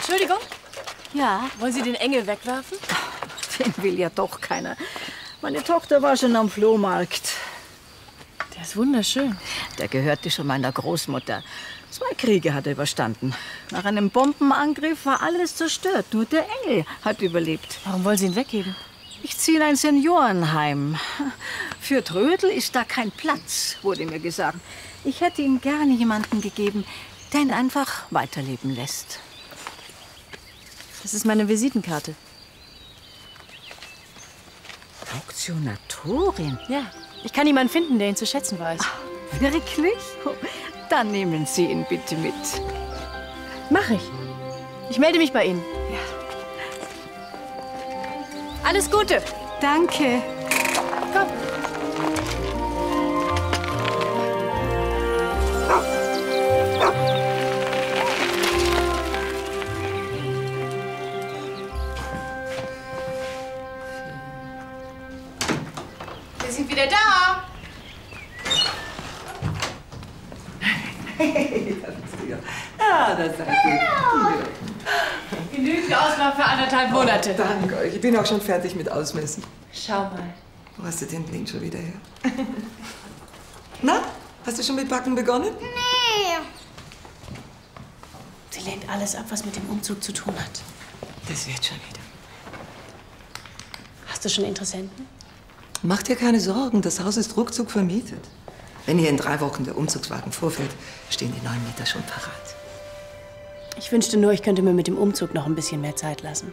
Entschuldigung, Ja, wollen Sie den Engel wegwerfen? den will ja doch keiner. Meine Tochter war schon am Flohmarkt. Der ist wunderschön. Der gehörte schon meiner Großmutter. 2 Kriege hat er überstanden. Nach einem Bombenangriff war alles zerstört. Nur der Engel hat überlebt. Warum wollen Sie ihn weggeben? Ich ziehe in ein Seniorenheim. Für Trödel ist da kein Platz, wurde mir gesagt. Ich hätte ihm gerne jemanden gegeben, der ihn einfach weiterleben lässt. Das ist meine Visitenkarte. Auktionatorin? Ja, ich kann jemanden finden, der ihn zu schätzen weiß. Wirklich? Dann nehmen Sie ihn bitte mit. Mach ich. Ich melde mich bei Ihnen. Ja. Alles Gute. Danke. Komm. Wir sind wieder da. Hey, das bist du ja. Ah, das seid ihr. Genügend Auslauf für 1,5 Monate. Danke euch. Ich bin auch schon fertig mit Ausmessen. Schau mal. Wo hast du den Link schon wieder her? Na, hast du schon mit Backen begonnen? Nee. Sie lehnt alles ab, was mit dem Umzug zu tun hat. Das wird schon wieder. Hast du schon Interessenten? Mach dir keine Sorgen, das Haus ist ruckzuck vermietet. Wenn hier in 3 Wochen der Umzugswagen vorfährt, stehen die 9 Mieter schon parat. Ich wünschte nur, ich könnte mir mit dem Umzug noch ein bisschen mehr Zeit lassen.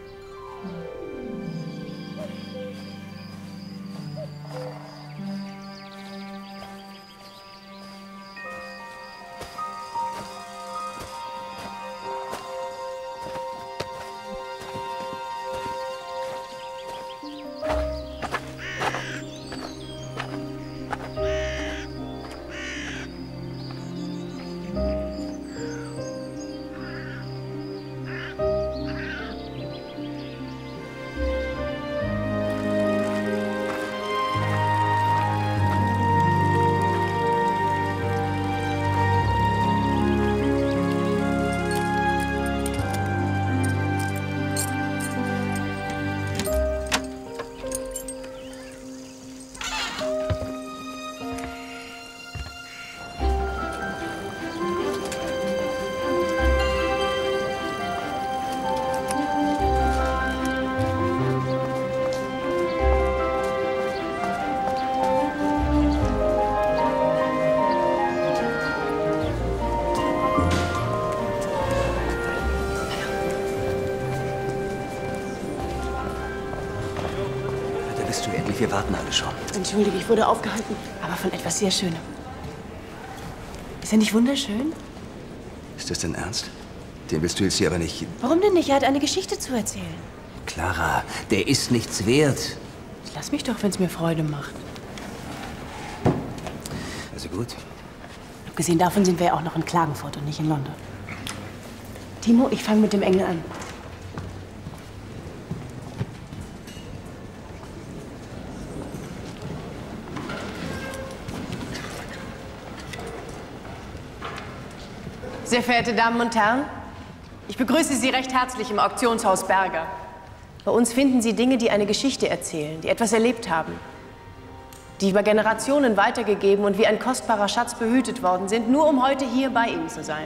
Bist du endlich? Wir warten alle schon. Entschuldige, ich wurde aufgehalten, aber von etwas sehr Schönem. Ist er nicht wunderschön? Ist das denn ernst? Den willst du jetzt hier aber nicht... Warum denn nicht? Er hat eine Geschichte zu erzählen. Clara, der ist nichts wert. Lass mich doch, wenn es mir Freude macht. Also gut. Abgesehen davon sind wir ja auch noch in Klagenfurt und nicht in London. Timo, ich fange mit dem Engel an. Sehr verehrte Damen und Herren, ich begrüße Sie recht herzlich im Auktionshaus Berger. Bei uns finden Sie Dinge, die eine Geschichte erzählen, die etwas erlebt haben, die über Generationen weitergegeben und wie ein kostbarer Schatz behütet worden sind, nur um heute hier bei Ihnen zu sein.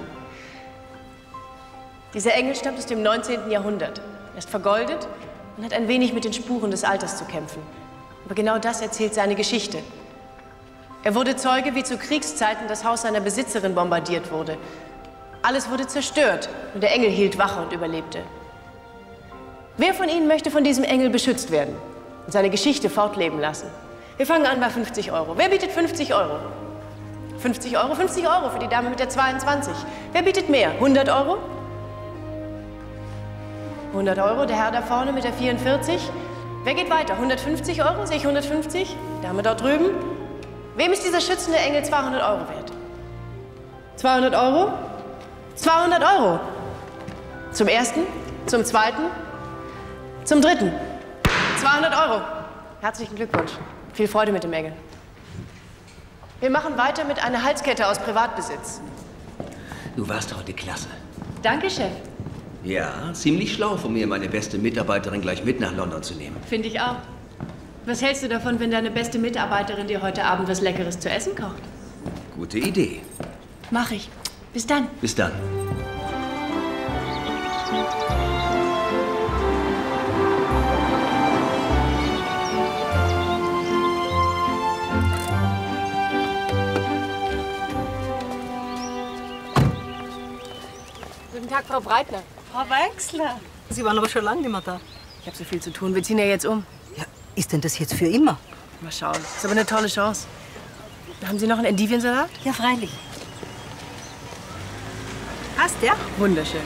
Dieser Engel stammt aus dem 19. Jahrhundert. Er ist vergoldet und hat ein wenig mit den Spuren des Alters zu kämpfen. Aber genau das erzählt seine Geschichte. Er wurde Zeuge, wie zu Kriegszeiten das Haus seiner Besitzerin bombardiert wurde. Alles wurde zerstört und der Engel hielt Wache und überlebte. Wer von Ihnen möchte von diesem Engel beschützt werden und seine Geschichte fortleben lassen? Wir fangen an bei 50 Euro. Wer bietet 50 Euro? 50 Euro? 50 Euro für die Dame mit der 22. Wer bietet mehr? 100 Euro? 100 Euro, der Herr da vorne mit der 44. Wer geht weiter? 150 Euro? Sehe ich 150? Die Dame dort drüben. Wem ist dieser schützende Engel 200 Euro wert? 200 Euro? 200 Euro. Zum ersten, zum zweiten, zum dritten. 200 Euro. Herzlichen Glückwunsch. Viel Freude mit dem Engel. Wir machen weiter mit einer Halskette aus Privatbesitz. Du warst heute klasse. Danke, Chef. Ja, ziemlich schlau von mir, meine beste Mitarbeiterin gleich mit nach London zu nehmen. Finde ich auch. Was hältst du davon, wenn deine beste Mitarbeiterin dir heute Abend was Leckeres zu essen kocht? Gute Idee. Mach ich. Bis dann. Bis dann. Guten Tag, Frau Breitner. Frau Weixler. Sie waren aber schon lange nicht mehr da. Ich habe so viel zu tun. Wir ziehen ja jetzt um. Ja, ist denn das jetzt für immer? Mal schauen. Ist aber eine tolle Chance. Haben Sie noch einen Endiviensalat? Ja, freilich. Passt, ja? Wunderschön.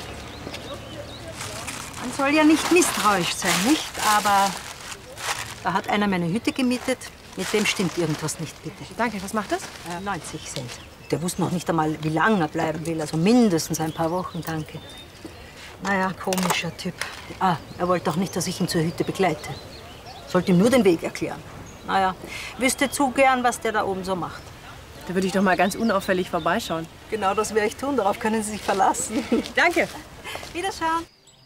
Man soll ja nicht misstrauisch sein, nicht? Aber da hat einer meine Hütte gemietet. Mit dem stimmt irgendwas nicht, bitte. Danke. Was macht das? 90 Cent. Der wusste noch nicht einmal, wie lange er bleiben will. Also mindestens ein paar Wochen, danke. Naja, komischer Typ. Ah, er wollte doch nicht, dass ich ihn zur Hütte begleite. Sollte ihm nur den Weg erklären. Naja, wüsste zu gern, was der da oben so macht. Da würde ich doch mal ganz unauffällig vorbeischauen. Genau das werde ich tun. Darauf können Sie sich verlassen. Danke. Wiederschauen.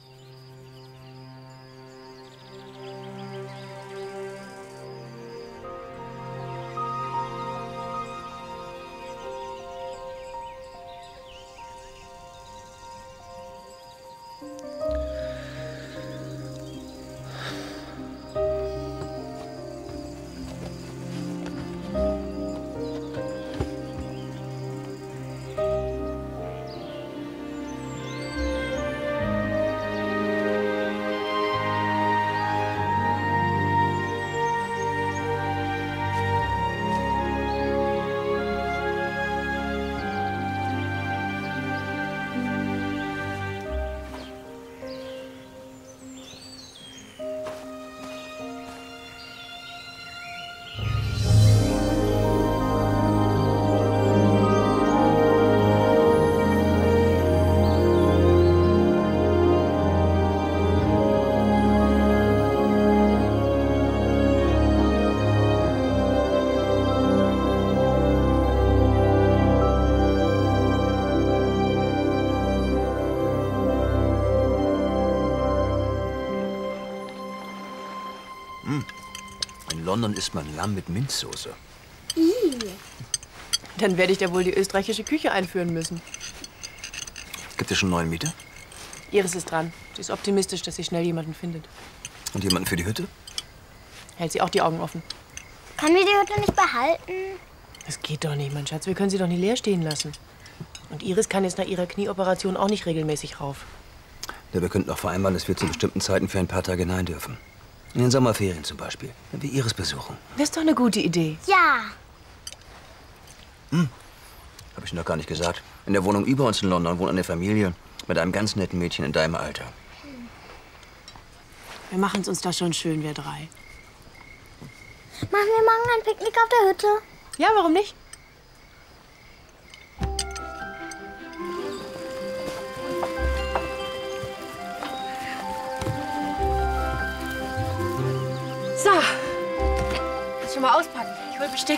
In London isst man Lamm mit Minzsoße. Dann werde ich da wohl die österreichische Küche einführen müssen. Gibt es schon einen neuen Mieter? Iris ist dran. Sie ist optimistisch, dass sie schnell jemanden findet. Und jemanden für die Hütte? Hält sie auch die Augen offen. Können wir die Hütte nicht behalten? Das geht doch nicht, mein Schatz. Wir können sie doch nicht leer stehen lassen. Und Iris kann jetzt nach ihrer Knieoperation auch nicht regelmäßig rauf. Ja, wir könnten auch vereinbaren, dass wir zu bestimmten Zeiten für ein paar Tage hinein dürfen. In den Sommerferien zum Beispiel, wenn wir Iris besuchen. Das ist doch eine gute Idee. Ja. Hab ich noch gar nicht gesagt. In der Wohnung über uns in London wohnt eine Familie mit einem ganz netten Mädchen in deinem Alter. Wir machen es uns da schon schön, wir drei. Machen wir morgen ein Picknick auf der Hütte? Ja, warum nicht? So. Jetzt schon mal auspacken. Ich hol Besteck.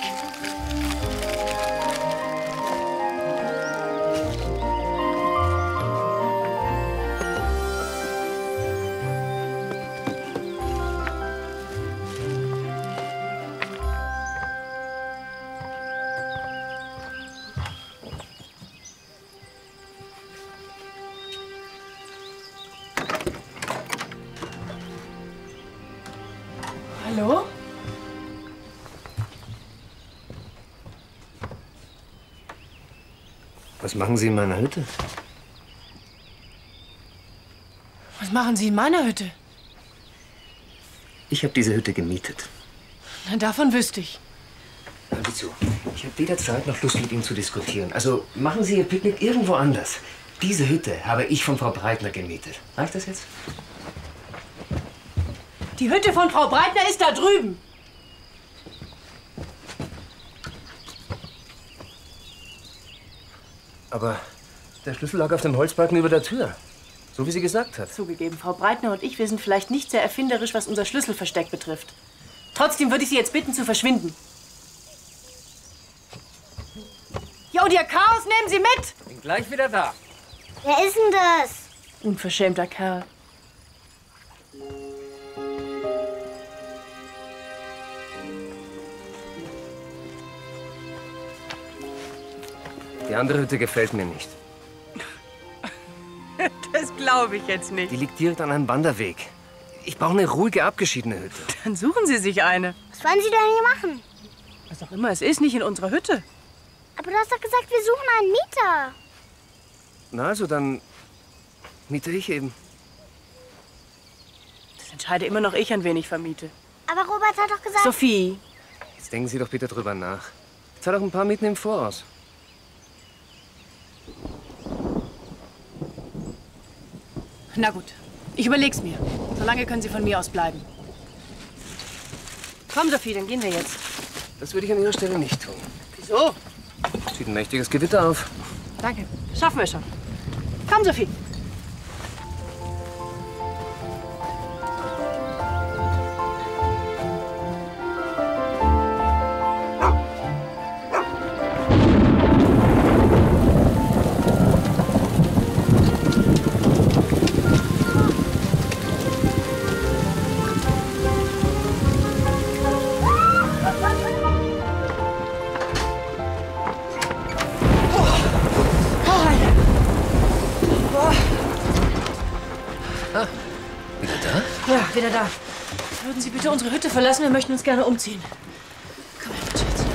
Hallo? Was machen Sie in meiner Hütte? Was machen Sie in meiner Hütte? Ich habe diese Hütte gemietet. Na, davon wüsste ich. Hören Sie zu. Ich habe weder Zeit noch Lust, mit Ihnen zu diskutieren. Also machen Sie Ihr Picknick irgendwo anders. Diese Hütte habe ich von Frau Breitner gemietet. Reicht das jetzt? Die Hütte von Frau Breitner ist da drüben. Aber der Schlüssel lag auf dem Holzbalken über der Tür. So wie sie gesagt hat. Zugegeben, Frau Breitner und ich, wir sind vielleicht nicht sehr erfinderisch, was unser Schlüsselversteck betrifft. Trotzdem würde ich Sie jetzt bitten, zu verschwinden. Jo, dir Chaos, nehmen Sie mit! Bin gleich wieder da. Wer ist denn das? Unverschämter Kerl. Die andere Hütte gefällt mir nicht. Das glaube ich jetzt nicht. Die liegt direkt an einem Wanderweg. Ich brauche eine ruhige, abgeschiedene Hütte. Dann suchen Sie sich eine. Was wollen Sie denn hier machen? Was auch immer es ist, nicht in unserer Hütte. Aber du hast doch gesagt, wir suchen einen Mieter. Na also, dann miete ich eben. Das entscheide immer noch ich, an wen ich vermiete. Aber Robert hat doch gesagt... Sophie. Jetzt denken Sie doch bitte drüber nach. Zahl doch ein paar Mieten im Voraus. Na gut, ich überleg's mir. Solange können Sie von mir aus bleiben. Komm, Sophie, dann gehen wir jetzt. Das würde ich an Ihrer Stelle nicht tun. Wieso? Sieht ein mächtiges Gewitter auf. Danke, das schaffen wir schon. Komm, Sophie. Wieder da. Würden Sie bitte unsere Hütte verlassen? Wir möchten uns gerne umziehen. Komm her, mein Schatz.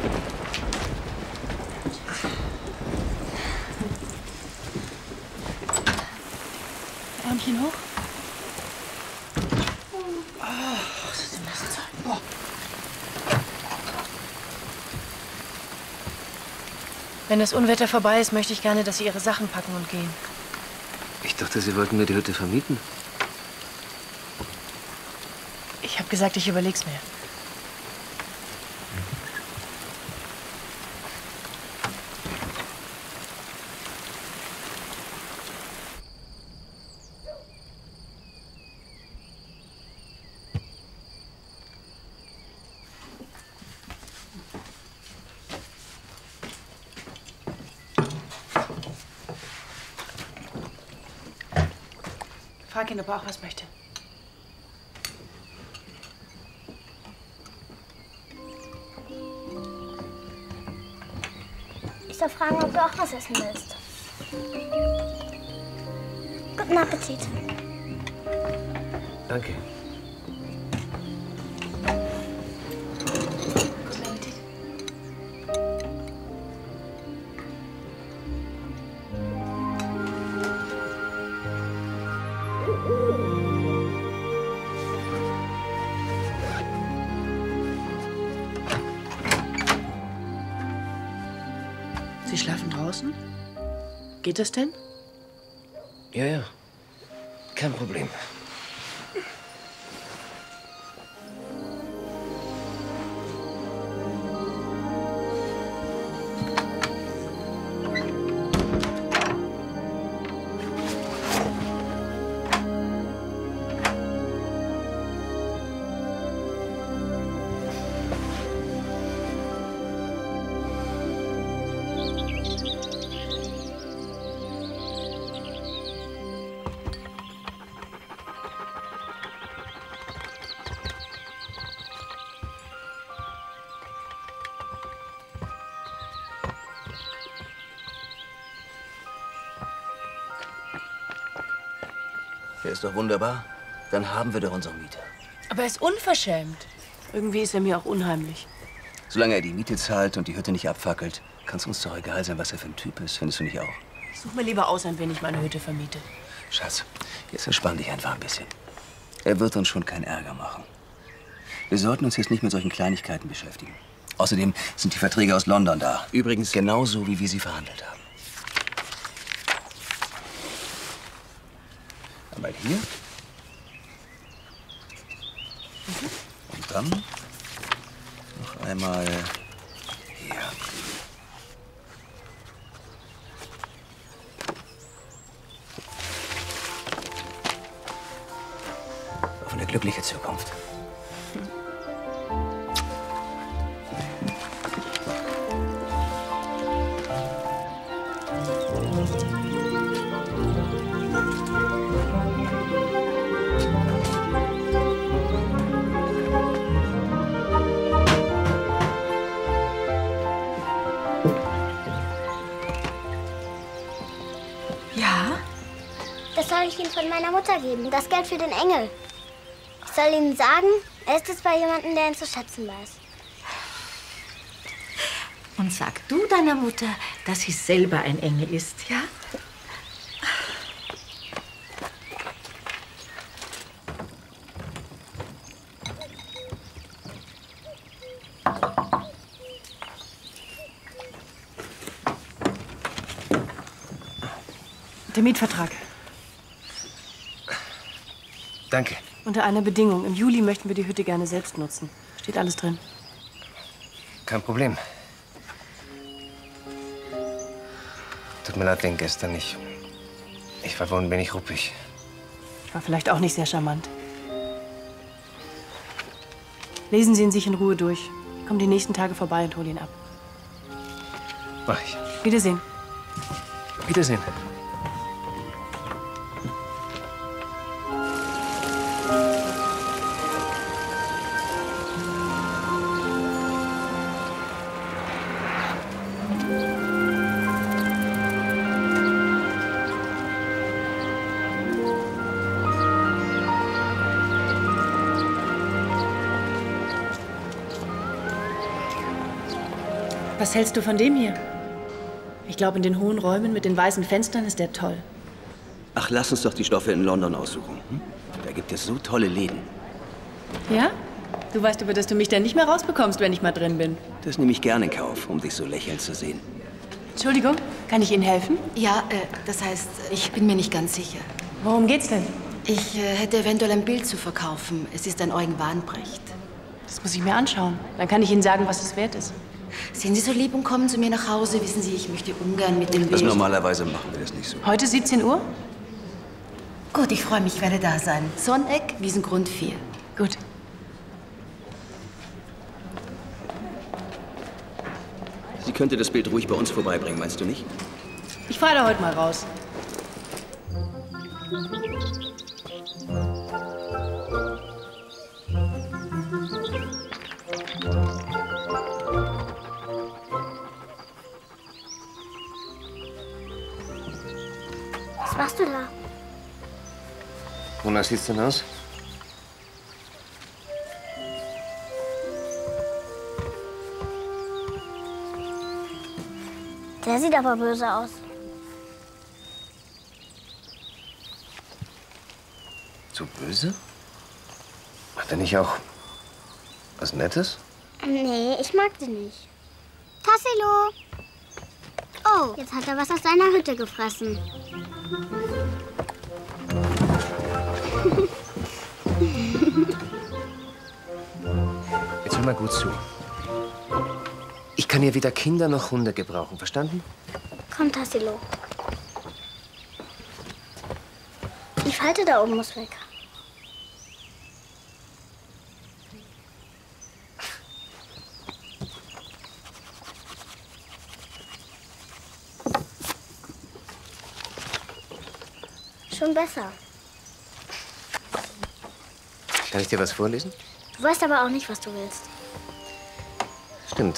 Ärmchen hoch. Oh, das ist die nächste Zeit. Oh. Wenn das Unwetter vorbei ist, möchte ich gerne, dass Sie Ihre Sachen packen und gehen. Ich dachte, Sie wollten mir die Hütte vermieten. Ich habe gesagt, ich überleg's mir. Frag ihn, ob er auch was möchte. Ich soll fragen, ob du auch was essen willst. Guten Appetit. Danke. Guten Appetit. Sie schlafen draußen? Geht das denn? Ja, ja. Kein Problem. Der ist doch wunderbar. Dann haben wir doch unseren Mieter. Aber er ist unverschämt. Irgendwie ist er mir auch unheimlich. Solange er die Miete zahlt und die Hütte nicht abfackelt, kann es uns doch egal sein, was er für ein Typ ist. Findest du nicht auch? Ich suche mir lieber aus, an wen ich meine Hütte vermiete. Schatz, jetzt entspann dich einfach ein bisschen. Er wird uns schon keinen Ärger machen. Wir sollten uns jetzt nicht mit solchen Kleinigkeiten beschäftigen. Außerdem sind die Verträge aus London da. Übrigens genauso, wie wir sie verhandelt haben. Einmal hier. Und dann noch einmal hier. Auf eine glückliche Zukunft. Ja? Das soll ich ihm von meiner Mutter geben. Das Geld für den Engel. Ich soll ihm sagen, er ist jetzt bei jemandem, der ihn zu schätzen weiß. Und sag du deiner Mutter, dass sie selber ein Engel ist, ja? Der Mietvertrag. Danke. Unter einer Bedingung. Im Juli möchten wir die Hütte gerne selbst nutzen. Steht alles drin. Kein Problem. Tut mir leid wegen gestern. Ich war wohl ein wenig ruppig. Ich war vielleicht auch nicht sehr charmant. Lesen Sie ihn sich in Ruhe durch. Komm die nächsten Tage vorbei und hol ihn ab. Mach ich. Wiedersehen. Wiedersehen. Was hältst du von dem hier? Ich glaube, in den hohen Räumen mit den weißen Fenstern ist der toll. Ach, lass uns doch die Stoffe in London aussuchen. Hm? Da gibt es so tolle Läden. Ja? Du weißt aber, dass du mich dann nicht mehr rausbekommst, wenn ich mal drin bin. Das nehme ich gerne in Kauf, um dich so lächeln zu sehen. Entschuldigung, kann ich Ihnen helfen? Ja, das heißt, ich bin mir nicht ganz sicher. Worum geht's denn? Ich hätte eventuell ein Bild zu verkaufen. Es ist ein Eugen Warnbrecht. Das muss ich mir anschauen. Dann kann ich Ihnen sagen, was es wert ist. Seien Sie so lieb und kommen zu mir nach Hause. Wissen Sie, ich möchte ungern mit dem Bild... Normalerweise machen wir das nicht so. Heute 17 Uhr? Gut, ich freue mich, ich werde da sein. Sonneck, Wiesengrund 4. Gut. Sie könnte das Bild ruhig bei uns vorbeibringen, meinst du nicht? Ich fahre da heute mal raus. Was machst du da? Wonach sieht's denn aus? Der sieht aber böse aus. So böse? Hat er nicht auch was Nettes? Nee, ich mag den nicht. Tassilo! Oh, jetzt hat er was aus seiner Hütte gefressen. Jetzt hör mal gut zu. Ich kann hier weder Kinder noch Hunde gebrauchen, verstanden? Komm, Tassilo. Die Falte da oben muss weg. Schon besser. Kann ich dir was vorlesen? Du weißt aber auch nicht, was du willst. Stimmt.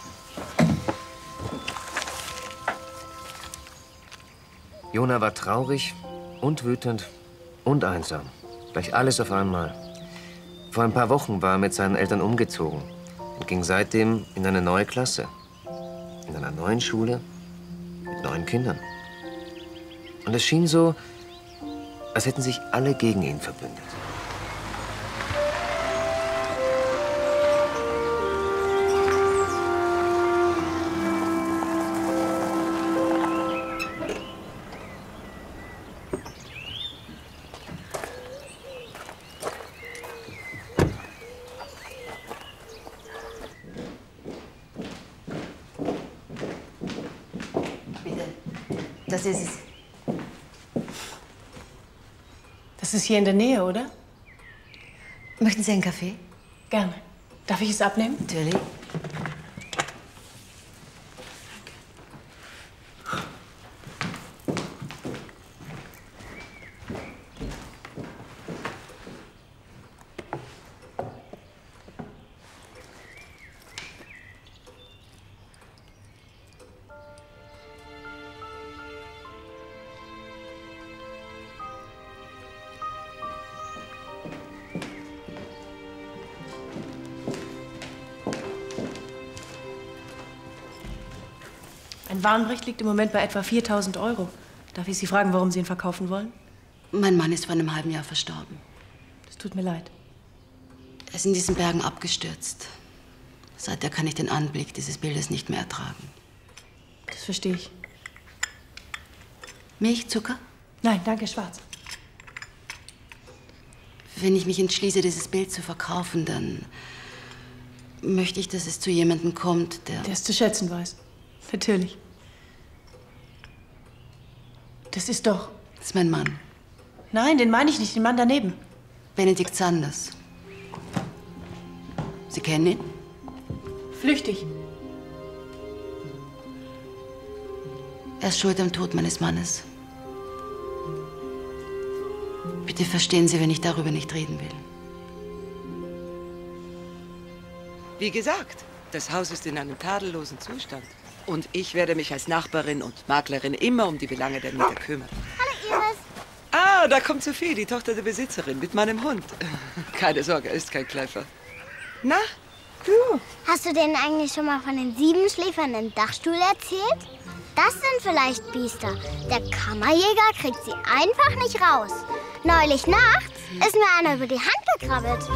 Jona war traurig und wütend und einsam. Gleich alles auf einmal. Vor ein paar Wochen war er mit seinen Eltern umgezogen und ging seitdem in eine neue Klasse. In einer neuen Schule mit neuen Kindern. Und es schien so, als hätten sich alle gegen ihn verbündet. Das ist es. Das ist hier in der Nähe, oder? Möchten Sie einen Kaffee? Gerne. Darf ich es abnehmen? Natürlich. Warenbericht liegt im Moment bei etwa 4.000 Euro. Darf ich Sie fragen, warum Sie ihn verkaufen wollen? Mein Mann ist vor einem halben Jahr verstorben. Das tut mir leid. Er ist in diesen Bergen abgestürzt. Seither kann ich den Anblick dieses Bildes nicht mehr ertragen. Das verstehe ich. Milch, Zucker? Nein, danke, schwarz. Wenn ich mich entschließe, dieses Bild zu verkaufen, dann möchte ich, dass es zu jemandem kommt, der es zu schätzen weiß. Natürlich. Das ist doch... Das ist mein Mann. Nein, den meine ich nicht, den Mann daneben. Benedikt Sanders. Sie kennen ihn? Flüchtig. Er ist schuld am Tod meines Mannes. Bitte verstehen Sie, wenn ich darüber nicht reden will. Wie gesagt, das Haus ist in einem tadellosen Zustand. Und ich werde mich als Nachbarin und Maklerin immer um die Belange der Mieter kümmern. Hallo, Iris. Ah, da kommt Sophie, die Tochter der Besitzerin, mit meinem Hund. Keine Sorge, er ist kein Kläffer. Na, du? Hast du denen eigentlich schon mal von den 7 Schläfern im Dachstuhl erzählt? Das sind vielleicht Biester. Der Kammerjäger kriegt sie einfach nicht raus. Neulich nachts ist mir einer über die Hand gekrabbelt.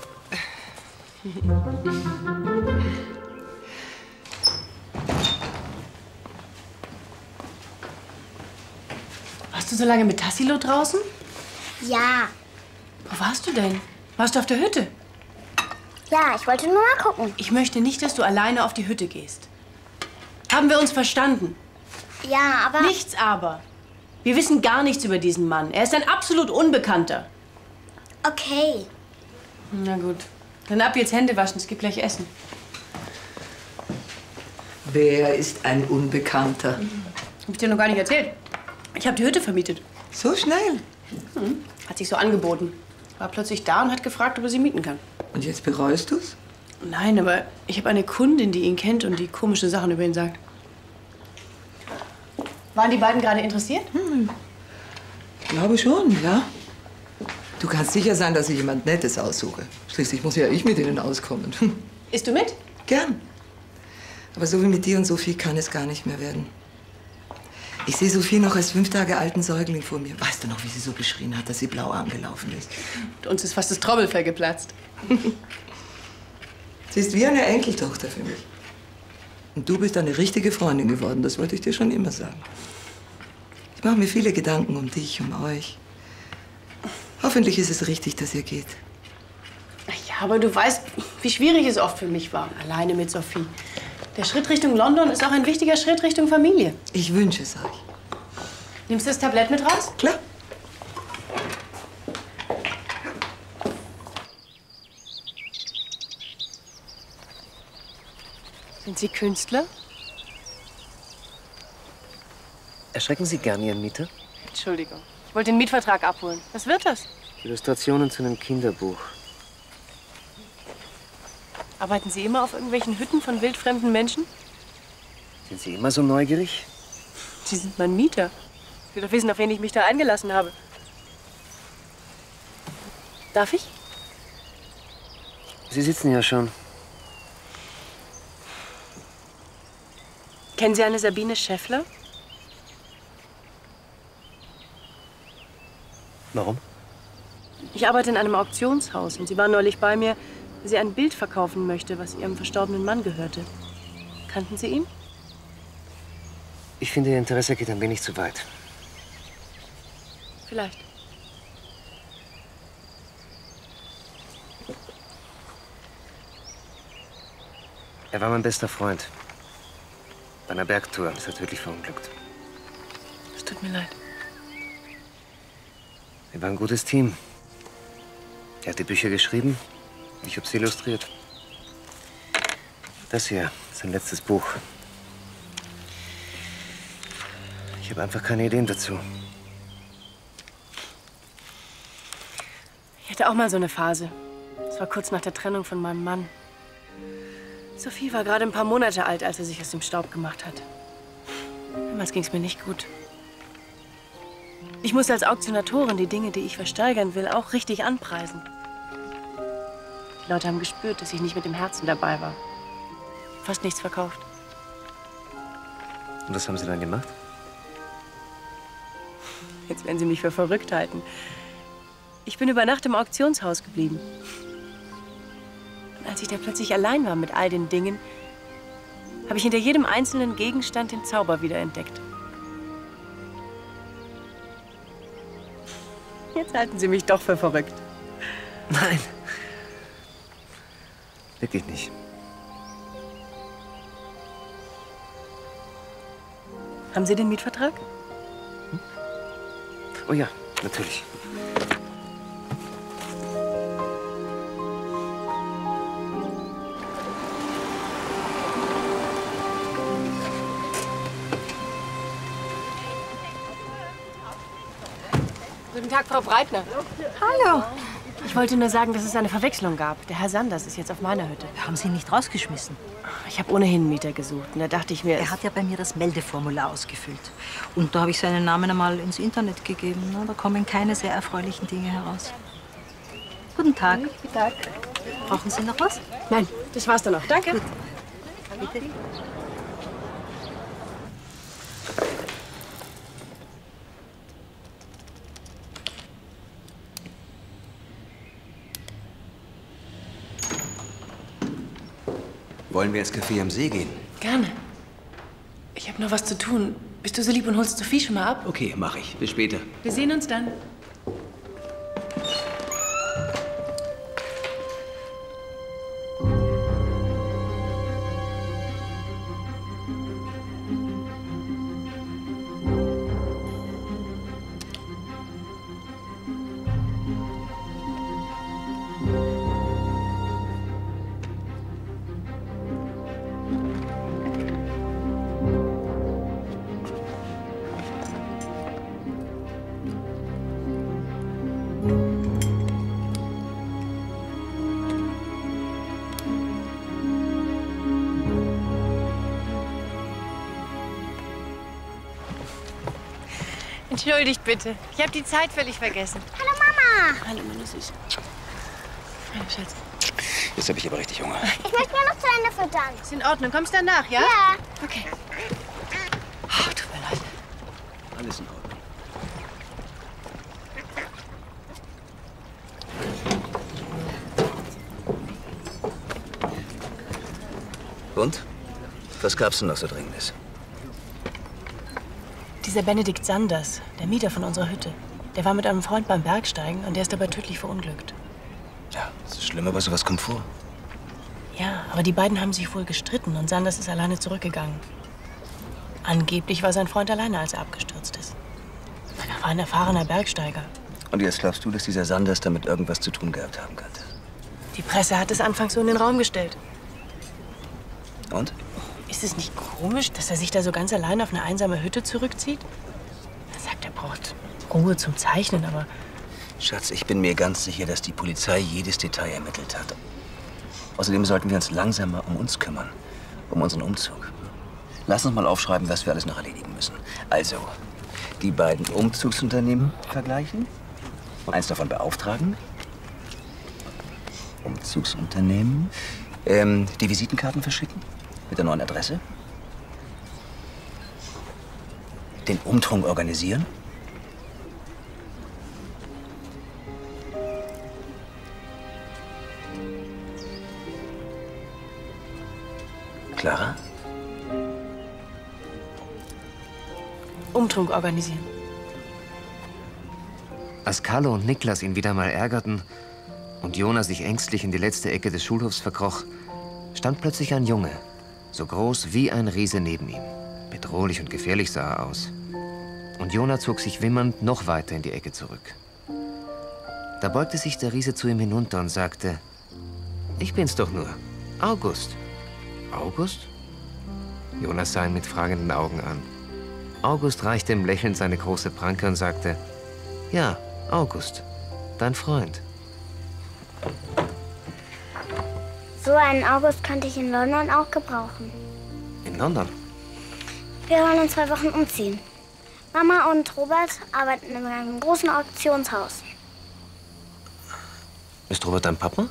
Warst du so lange mit Tassilo draußen? Ja. Wo warst du denn? Warst du auf der Hütte? Ja, ich wollte nur mal gucken. Ich möchte nicht, dass du alleine auf die Hütte gehst. Haben wir uns verstanden? Ja, aber... Nichts aber. Wir wissen gar nichts über diesen Mann. Er ist ein absolut Unbekannter. Okay. Na gut. Dann ab jetzt Hände waschen, es gibt gleich Essen. Wer ist ein Unbekannter? Hab ich dir noch gar nicht erzählt. Ich habe die Hütte vermietet. So schnell? Hat sich so angeboten. War plötzlich da und hat gefragt, ob er sie mieten kann. Und jetzt bereust du's? Nein, aber ich habe eine Kundin, die ihn kennt und die komische Sachen über ihn sagt. Waren die beiden gerade interessiert? Glaube schon, ja. Du kannst sicher sein, dass ich jemand Nettes aussuche. Schließlich muss ja ich mit ihnen auskommen. Isst du mit? Gern. Aber so wie mit dir und Sophie kann es gar nicht mehr werden. Ich sehe Sophie noch als 5 Tage alten Säugling vor mir. Weißt du noch, wie sie so geschrien hat, dass sie blau angelaufen ist? Und uns ist fast das Trommelfell geplatzt. Sie ist wie eine Enkeltochter für mich. Und du bist eine richtige Freundin geworden, das wollte ich dir schon immer sagen. Ich mache mir viele Gedanken um dich, um euch. Hoffentlich ist es richtig, dass ihr geht. Ja, aber du weißt, wie schwierig es oft für mich war, alleine mit Sophie. Der Schritt Richtung London ist auch ein wichtiger Schritt Richtung Familie. Ich wünsche es euch. Nimmst du das Tablett mit raus? Klar. Sind Sie Künstler? Erschrecken Sie gern Ihren Mieter? Entschuldigung. Ich wollte den Mietvertrag abholen. Was wird das? Illustrationen zu einem Kinderbuch. Arbeiten Sie immer auf irgendwelchen Hütten von wildfremden Menschen? Sind Sie immer so neugierig? Sie sind mein Mieter. Ich will doch wissen, auf wen ich mich da eingelassen habe. Darf ich? Sie sitzen ja schon. Kennen Sie eine Sabine Schäffler? Warum? Ich arbeite in einem Auktionshaus und sie war neulich bei mir, weil sie ein Bild verkaufen möchte, was ihrem verstorbenen Mann gehörte. Kannten Sie ihn? Ich finde, Ihr Interesse geht ein wenig zu weit. Vielleicht. Er war mein bester Freund. Bei einer Bergtour ist er tödlich verunglückt. Es tut mir leid. Wir waren ein gutes Team. Er hat die Bücher geschrieben, ich habe sie illustriert. Das hier ist sein letztes Buch. Ich habe einfach keine Ideen dazu. Ich hatte auch mal so eine Phase. Das war kurz nach der Trennung von meinem Mann. Sophie war gerade ein paar Monate alt, als er sich aus dem Staub gemacht hat. Damals ging es mir nicht gut. Ich musste als Auktionatorin die Dinge, die ich versteigern will, auch richtig anpreisen. Die Leute haben gespürt, dass ich nicht mit dem Herzen dabei war. Fast nichts verkauft. Und was haben Sie dann gemacht? Jetzt werden Sie mich für verrückt halten. Ich bin über Nacht im Auktionshaus geblieben. Und als ich da plötzlich allein war mit all den Dingen, habe ich hinter jedem einzelnen Gegenstand den Zauber wiederentdeckt. Jetzt halten Sie mich doch für verrückt. Nein. Wirklich nicht. Haben Sie den Mietvertrag? Oh ja, natürlich. Guten Tag, Frau Breitner. Hallo. Ich wollte nur sagen, dass es eine Verwechslung gab. Der Herr Sanders ist jetzt auf meiner Hütte. Wir haben Sie nicht rausgeschmissen. Ich habe ohnehin einen Mieter gesucht. Und da dachte ich mir... Er hat ja bei mir das Meldeformular ausgefüllt. Und da habe ich seinen Namen einmal ins Internet gegeben. Na, da kommen keine sehr erfreulichen Dinge heraus. Guten Tag. Guten Tag. Brauchen Sie noch was? Nein, das war's dann auch. Danke. Gut. Bitte. Wollen wir ins Café am See gehen? Gerne. Ich habe noch was zu tun. Bist du so lieb und holst Sophie schon mal ab? Okay, mach ich. Bis später. Wir sehen uns dann. Entschuldigt bitte. Ich habe die Zeit völlig vergessen. Hallo Mama. Hallo, meine Süße. Hallo, Schatz. Jetzt habe ich aber richtig Hunger. Ich möchte nur noch zu Ende füttern. Ist in Ordnung. Kommst danach, ja? Ja. Okay. Oh, tut mir leid. Alles in Ordnung. Und? Was gab's denn noch so Dringendes? Dieser Benedikt Sanders, der Mieter von unserer Hütte, der war mit einem Freund beim Bergsteigen und der ist dabei tödlich verunglückt. Ja, das ist schlimm, aber sowas kommt vor. Ja, aber die beiden haben sich wohl gestritten und Sanders ist alleine zurückgegangen. Angeblich war sein Freund alleine, als er abgestürzt ist. Er war ein erfahrener Bergsteiger. Und jetzt glaubst du, dass dieser Sanders damit irgendwas zu tun gehabt haben könnte? Die Presse hat es anfangs so in den Raum gestellt. Und? Ist es nicht komisch, dass er sich da so ganz allein auf eine einsame Hütte zurückzieht? Er sagt, er braucht Ruhe zum Zeichnen, aber... Schatz, ich bin mir ganz sicher, dass die Polizei jedes Detail ermittelt hat. Außerdem sollten wir uns langsam mal um uns kümmern. Um unseren Umzug. Lass uns mal aufschreiben, was wir alles noch erledigen müssen. Also, die beiden Umzugsunternehmen vergleichen. Eins davon beauftragen. Umzugsunternehmen. Die Visitenkarten verschicken. Mit der neuen Adresse. Den Umtrunk organisieren. Clara? Umtrunk organisieren. Als Carlo und Niklas ihn wieder mal ärgerten und Jona sich ängstlich in die letzte Ecke des Schulhofs verkroch, stand plötzlich ein Junge, so groß wie ein Riese neben ihm. Bedrohlich und gefährlich sah er aus. Und Jona zog sich wimmernd noch weiter in die Ecke zurück. Da beugte sich der Riese zu ihm hinunter und sagte, »Ich bin's doch nur, August.« »August?« Jonas sah ihn mit fragenden Augen an. August reichte ihm lächelnd seine große Pranke und sagte, »Ja, August, dein Freund.« So einen August könnte ich in London auch gebrauchen. In London? Wir wollen in 2 Wochen umziehen. Mama und Robert arbeiten in einem großen Auktionshaus. Ist Robert dein Papa?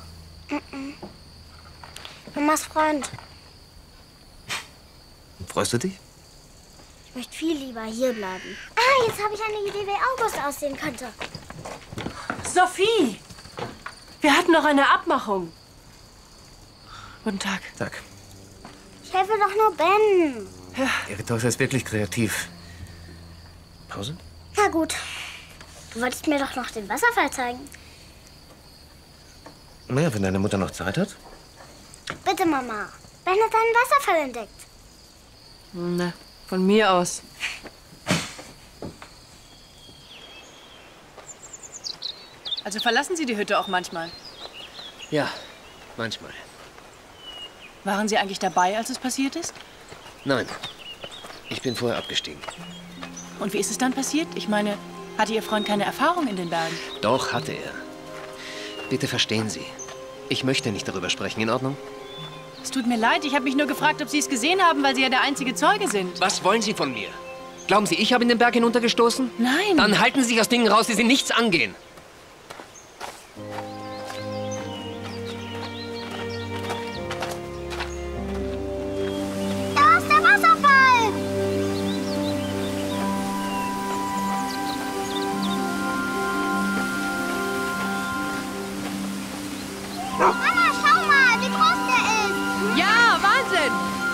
Mamas Freund. Freust du dich? möchte viel lieber hier bleiben. Ah, jetzt habe ich eine Idee, wie August aussehen könnte. Sophie! Wir hatten noch eine Abmachung. Guten Tag. Tag. Ich helfe doch nur Ben. Ja. Ihre Tochter ist wirklich kreativ. Pause? Na gut. Du wolltest mir doch noch den Wasserfall zeigen. Naja, wenn deine Mutter noch Zeit hat. Bitte, Mama. Ben hat einen Wasserfall entdeckt. Na, von mir aus. Also verlassen Sie die Hütte auch manchmal? Ja, manchmal. Waren Sie eigentlich dabei, als es passiert ist? Nein, ich bin vorher abgestiegen. Und wie ist es dann passiert? Ich meine, hatte Ihr Freund keine Erfahrung in den Bergen? Doch, hatte er. Bitte verstehen Sie. Ich möchte nicht darüber sprechen, in Ordnung? Es tut mir leid, ich habe mich nur gefragt, ob Sie es gesehen haben, weil Sie ja der einzige Zeuge sind. Was wollen Sie von mir? Glauben Sie, ich habe in den Berg hinuntergestoßen? Nein. Dann halten Sie sich aus Dingen raus, die Sie nichts angehen. Da ist der Wasserfall! Mama, schau mal, wie groß der ist! Ja, Wahnsinn!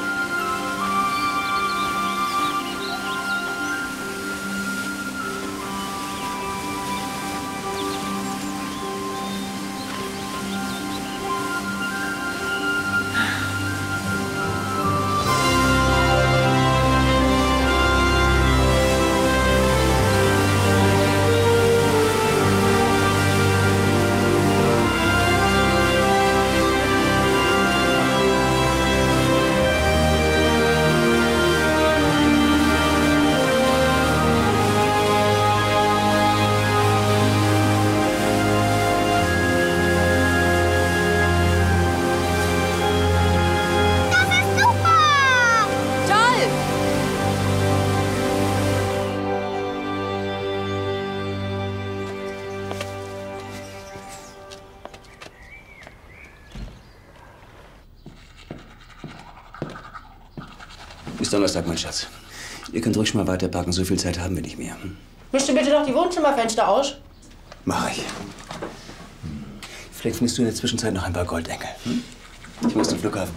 Bis Donnerstag, mein Schatz. Ihr könnt ruhig mal weiterpacken, so viel Zeit haben wir nicht mehr. Mischst du bitte doch die Wohnzimmerfenster aus? Mach ich. Vielleicht findest du in der Zwischenzeit noch ein paar Goldengel. Hm? Ich muss zum Flughafen.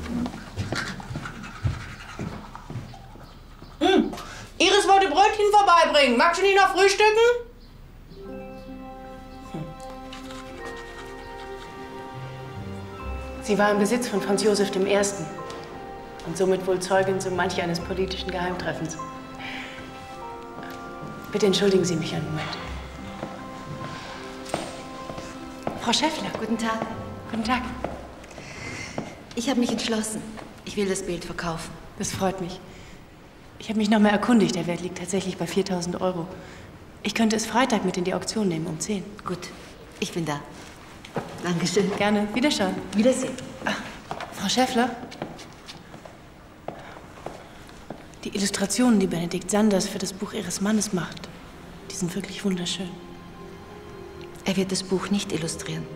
Iris wollte Brötchen vorbeibringen. Magst du nicht noch frühstücken? Sie war im Besitz von Franz Josef I. und somit wohl Zeugin so manch eines politischen Geheimtreffens. Bitte entschuldigen Sie mich einen Moment. Frau Schäffler. Guten Tag. Guten Tag. Ich habe mich entschlossen. Ich will das Bild verkaufen. Das freut mich. Ich habe mich noch mal erkundigt. Der Wert liegt tatsächlich bei 4.000 €. Ich könnte es Freitag mit in die Auktion nehmen, um 10. Gut, ich bin da. Dankeschön. Gerne. Wiederschauen. Wiedersehen. Frau Schäffler? Die Illustrationen, die Benedikt Sanders für das Buch Ihres Mannes macht, die sind wirklich wunderschön. Er wird das Buch nicht illustrieren.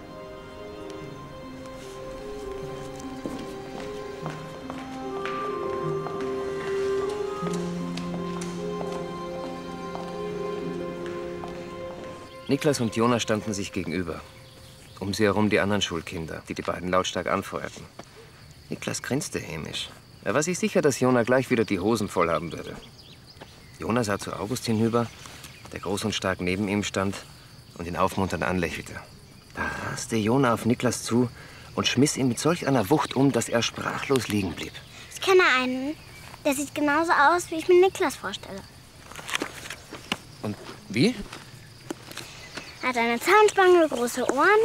Niklas und Jona standen sich gegenüber. Um sie herum die anderen Schulkinder, die die beiden lautstark anfeuerten. Niklas grinste hämisch. Er war sich sicher, dass Jona gleich wieder die Hosen voll haben würde. Jona sah zu August hinüber, der groß und stark neben ihm stand und ihn aufmunternd anlächelte. Da raste Jona auf Niklas zu und schmiss ihn mit solch einer Wucht um, dass er sprachlos liegen blieb. Ich kenne einen, der sieht genauso aus, wie ich mir Niklas vorstelle. Und wie? Er hat eine Zahnspange, große Ohren,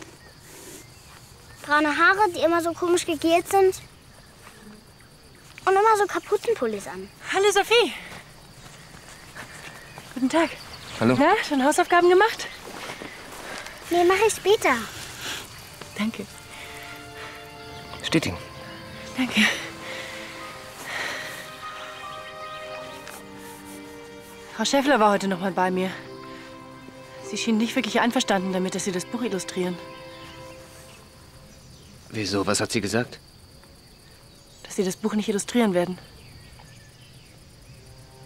braune Haare, die immer so komisch gegelt sind und immer so Kapuzenpullis an. Hallo, Sophie. Guten Tag. Hallo. Na, schon Hausaufgaben gemacht? Nee, mache ich später. Danke. Steht ihm. Danke. Frau Schäffler war heute noch mal bei mir. Sie schien nicht wirklich einverstanden damit, dass Sie das Buch illustrieren. Wieso? Was hat sie gesagt? Dass Sie das Buch nicht illustrieren werden.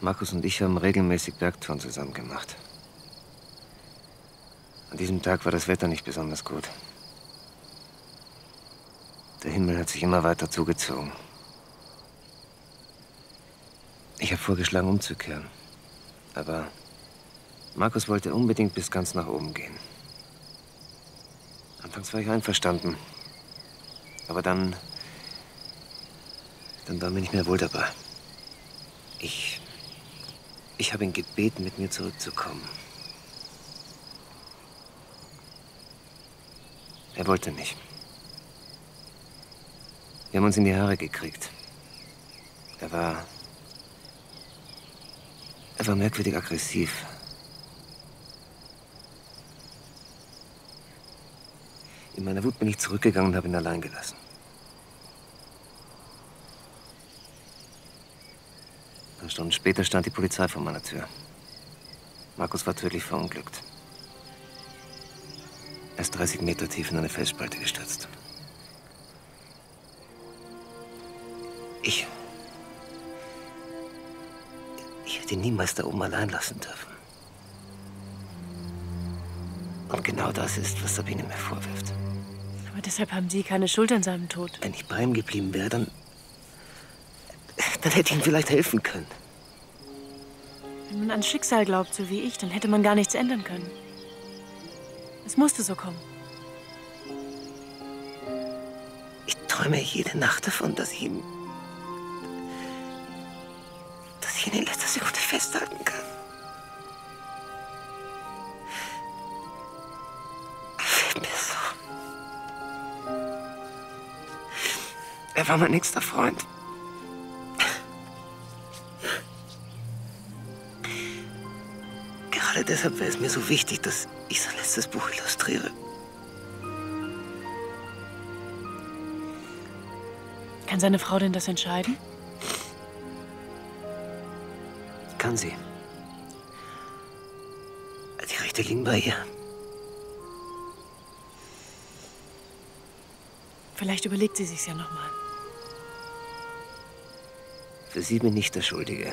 Markus und ich haben regelmäßig Bergtouren zusammen gemacht. An diesem Tag war das Wetter nicht besonders gut. Der Himmel hat sich immer weiter zugezogen. Ich habe vorgeschlagen, umzukehren. Aber Markus wollte unbedingt bis ganz nach oben gehen. Anfangs war ich einverstanden. Aber dann war mir nicht mehr wohl dabei. Ich habe ihn gebeten, mit mir zurückzukommen. Er wollte nicht. Wir haben uns in die Haare gekriegt. Er war merkwürdig aggressiv. In meiner Wut bin ich zurückgegangen und habe ihn allein gelassen. Ein paar Stunden später stand die Polizei vor meiner Tür. Markus war tödlich verunglückt. Er ist 30 Meter tief in eine Felsspalte gestürzt. Ich hätte ihn niemals da oben allein lassen dürfen. Und genau das ist, was Sabine mir vorwirft. Aber deshalb haben Sie keine Schuld an seinem Tod. Wenn ich bei ihm geblieben wäre, dann hätte ich ihm vielleicht helfen können. Wenn man an Schicksal glaubt, so wie ich, dann hätte man gar nichts ändern können. Es musste so kommen. Ich träume jede Nacht davon, dass ich ihn in letzter Sekunde festhalten kann. Fehlt mir so. Er war mein nächster Freund. Gerade deshalb wäre es mir so wichtig, dass ich sein letztes Buch illustriere. Kann seine Frau denn das entscheiden? Kann sie. Die Rechte liegen bei ihr. Vielleicht überlegt sie sich's ja noch mal. Für sie bin ich der Schuldige.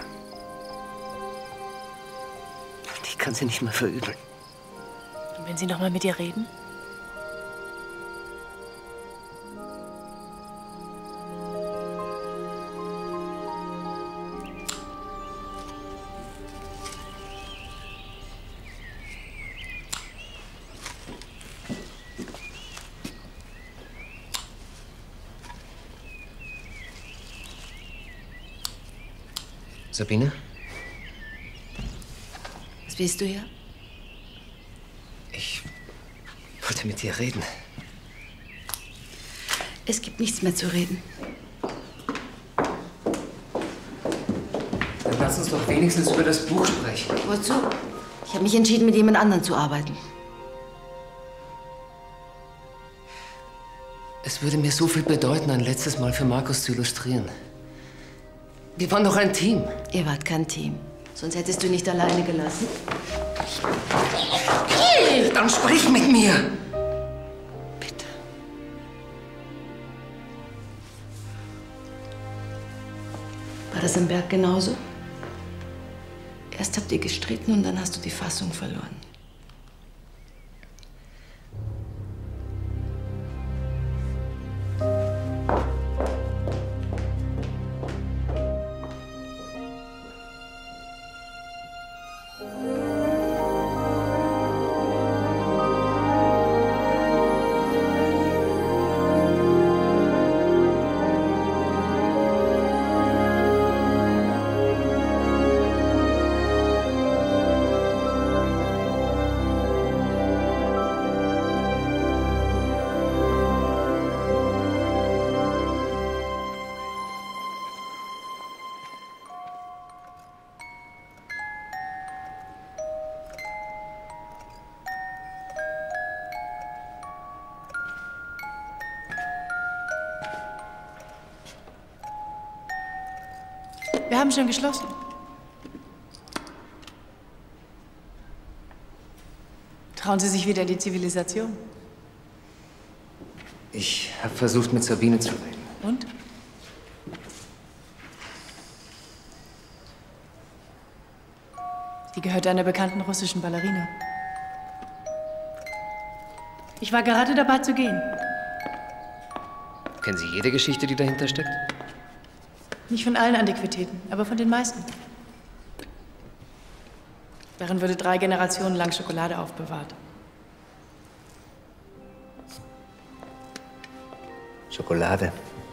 Und ich kann sie nicht mehr verübeln. Und wenn Sie noch mal mit ihr reden? Sabine? Was willst du hier? Ich wollte mit dir reden. Es gibt nichts mehr zu reden. Dann lass uns doch wenigstens über das Buch sprechen. Wozu? Ich habe mich entschieden, mit jemand anderem zu arbeiten. Es würde mir so viel bedeuten, ein letztes Mal für Markus zu illustrieren. Wir waren doch ein Team. Ihr wart kein Team. Sonst hättest du ihn nicht alleine gelassen. Dann sprich mit mir! Bitte. War das im Berg genauso? Erst habt ihr gestritten und dann hast du die Fassung verloren. Wir haben schon geschlossen. Trauen Sie sich wieder in die Zivilisation? Ich habe versucht, mit Sabine zu reden. Und? Die gehört einer bekannten russischen Ballerina. Ich war gerade dabei zu gehen. Kennen Sie jede Geschichte, die dahinter steckt? Nicht von allen Antiquitäten, aber von den meisten. Darin wurde 3 Generationen lang Schokolade aufbewahrt. Schokolade.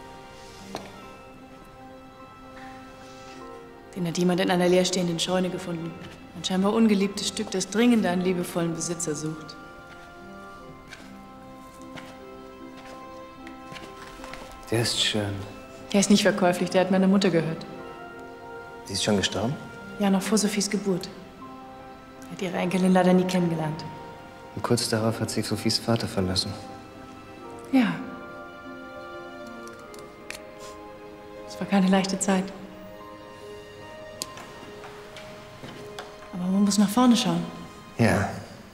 Den hat jemand in einer leerstehenden Scheune gefunden. Ein scheinbar ungeliebtes Stück, das dringend einen liebevollen Besitzer sucht. Der ist schön. Der ist nicht verkäuflich, der hat meine Mutter gehört. Sie ist schon gestorben? Ja, noch vor Sophies Geburt. Er hat ihre Enkelin leider nie kennengelernt. Und kurz darauf hat sie Sophies Vater verlassen. Ja. Es war keine leichte Zeit. Aber man muss nach vorne schauen. Ja.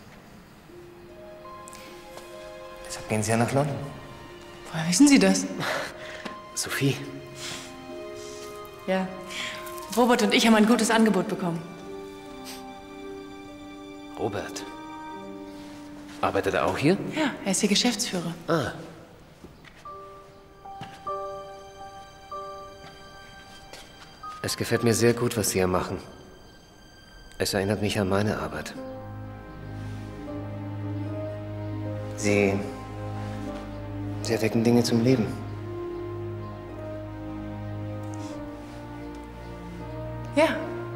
Deshalb gehen Sie ja nach London. Woher wissen Sie das? Sophie. Ja. Robert und ich haben ein gutes Angebot bekommen. Robert. Arbeitet er auch hier? Ja, er ist hier Geschäftsführer. Ah. Es gefällt mir sehr gut, was Sie hier machen. Es erinnert mich an meine Arbeit. Sie erwecken Dinge zum Leben. Ja.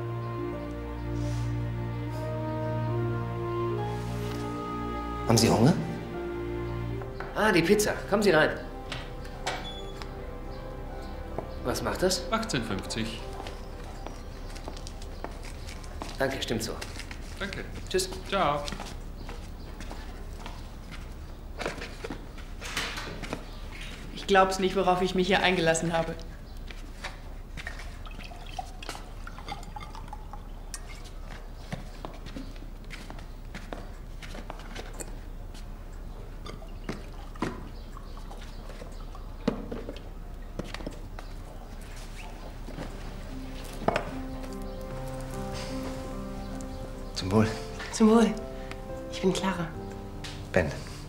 Haben Sie Hunger? Ah, die Pizza. Kommen Sie rein. Was macht das? 18,50. Danke, stimmt so. Danke. Tschüss. Ciao. Ich glaub's nicht, worauf ich mich hier eingelassen habe. Zum Wohl. Zum Wohl. Ich bin Clara. Ben.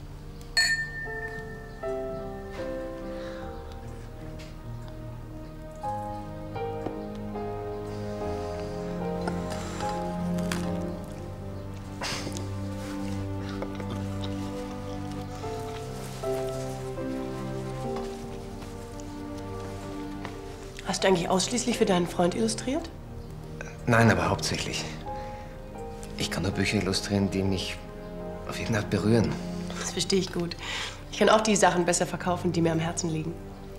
Hast du eigentlich ausschließlich für deinen Freund illustriert? Nein, aber hauptsächlich. Ich kann nur Bücher illustrieren, die mich auf irgendeine Art berühren. Das verstehe ich gut. Ich kann auch die Sachen besser verkaufen, die mir am Herzen liegen.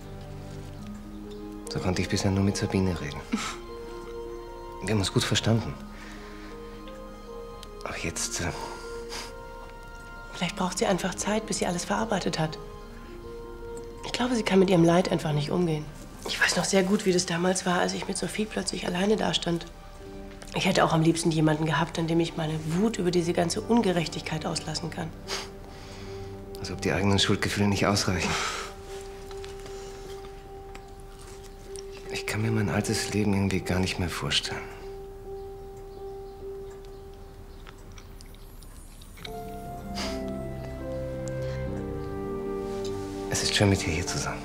So konnte ich bisher nur mit Sabine reden. Wir haben uns gut verstanden. Aber jetzt... Vielleicht braucht sie einfach Zeit, bis sie alles verarbeitet hat. Ich glaube, sie kann mit ihrem Leid einfach nicht umgehen. Ich weiß noch sehr gut, wie das damals war, als ich mit Sophie plötzlich alleine dastand. Ich hätte auch am liebsten jemanden gehabt, an dem ich meine Wut über diese ganze Ungerechtigkeit auslassen kann. Als ob die eigenen Schuldgefühle nicht ausreichen. Ich kann mir mein altes Leben irgendwie gar nicht mehr vorstellen. Es ist schön, mit dir hier zu sein.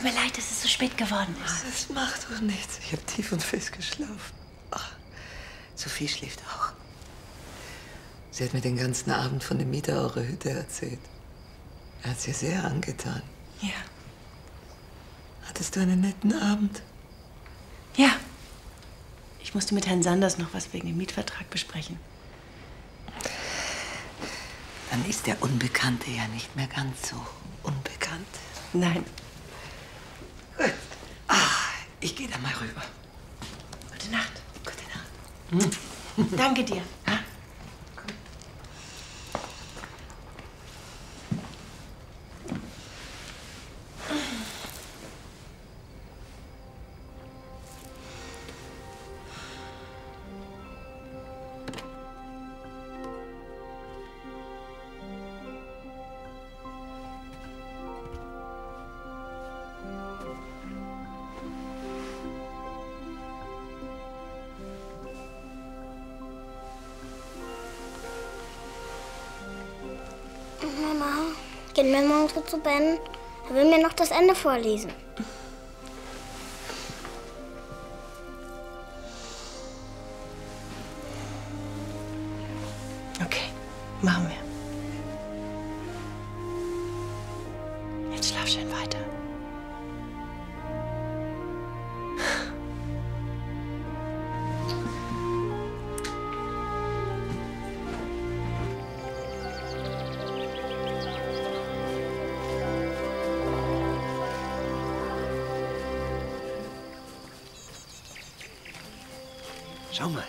mir leid, dass es so spät geworden ist. Das macht doch nichts. Ich habe tief und fest geschlafen. Ach, Sophie schläft auch. Sie hat mir den ganzen Abend von dem Mieter eurer Hütte erzählt. Er hat sie sehr angetan. Ja. Hattest du einen netten Abend? Ja. Ich musste mit Herrn Sanders noch was wegen dem Mietvertrag besprechen. Dann ist der Unbekannte ja nicht mehr ganz so unbekannt. Nein. Gut. Ach, ich gehe da mal rüber. Gute Nacht. Gute Nacht. Danke dir. Ja? Mama, gehen wir morgen so zu Ben? Er will mir noch das Ende vorlesen. Okay, machen wir. Jetzt schlaf schön weiter. Schau mal.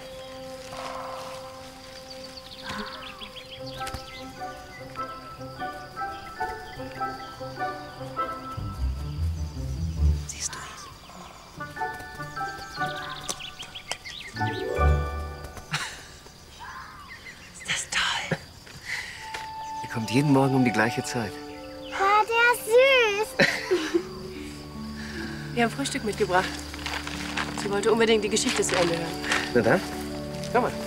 Siehst du ihn? Ist das toll? Er kommt jeden Morgen um die gleiche Zeit. War der süß. Wir haben Frühstück mitgebracht. Sie wollte unbedingt die Geschichte zu Ende hören. Na dann, komm mal.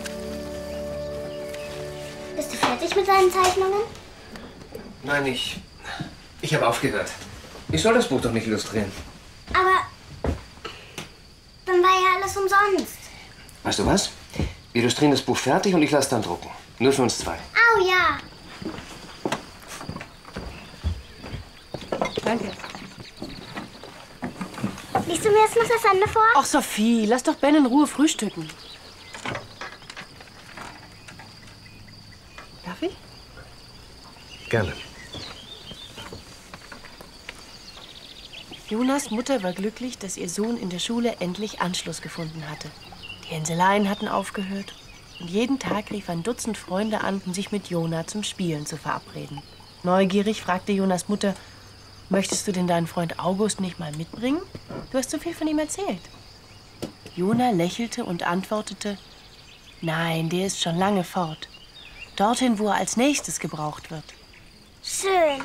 Bist du fertig mit deinen Zeichnungen? Nein, ich habe aufgehört. Ich soll das Buch doch nicht illustrieren. Aber dann war ja alles umsonst. Weißt du was? Wir illustrieren das Buch fertig und ich lasse dann drucken. Nur für uns zwei. Au ja. Danke. Liest du mir jetzt noch das Ende vor? Ach, Sophie, lass doch Ben in Ruhe frühstücken. Darf ich? Gerne. Jonas Mutter war glücklich, dass ihr Sohn in der Schule endlich Anschluss gefunden hatte. Die Hänseleien hatten aufgehört und jeden Tag rief ein Dutzend Freunde an, um sich mit Jona zum Spielen zu verabreden. Neugierig fragte Jonas Mutter: Möchtest du denn deinen Freund August nicht mal mitbringen? Du hast so viel von ihm erzählt. Jona lächelte und antwortete: Nein, der ist schon lange fort. Dorthin, wo er als nächstes gebraucht wird. Schön.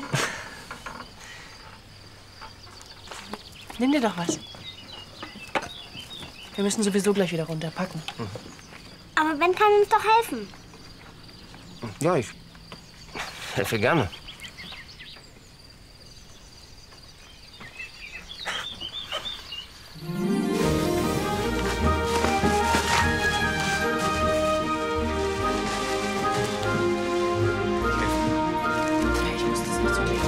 Nimm dir doch was. Wir müssen sowieso gleich wieder runterpacken. Aber Ben kann uns doch helfen. Ja, ich helfe gerne. Ich muss das nicht so legen.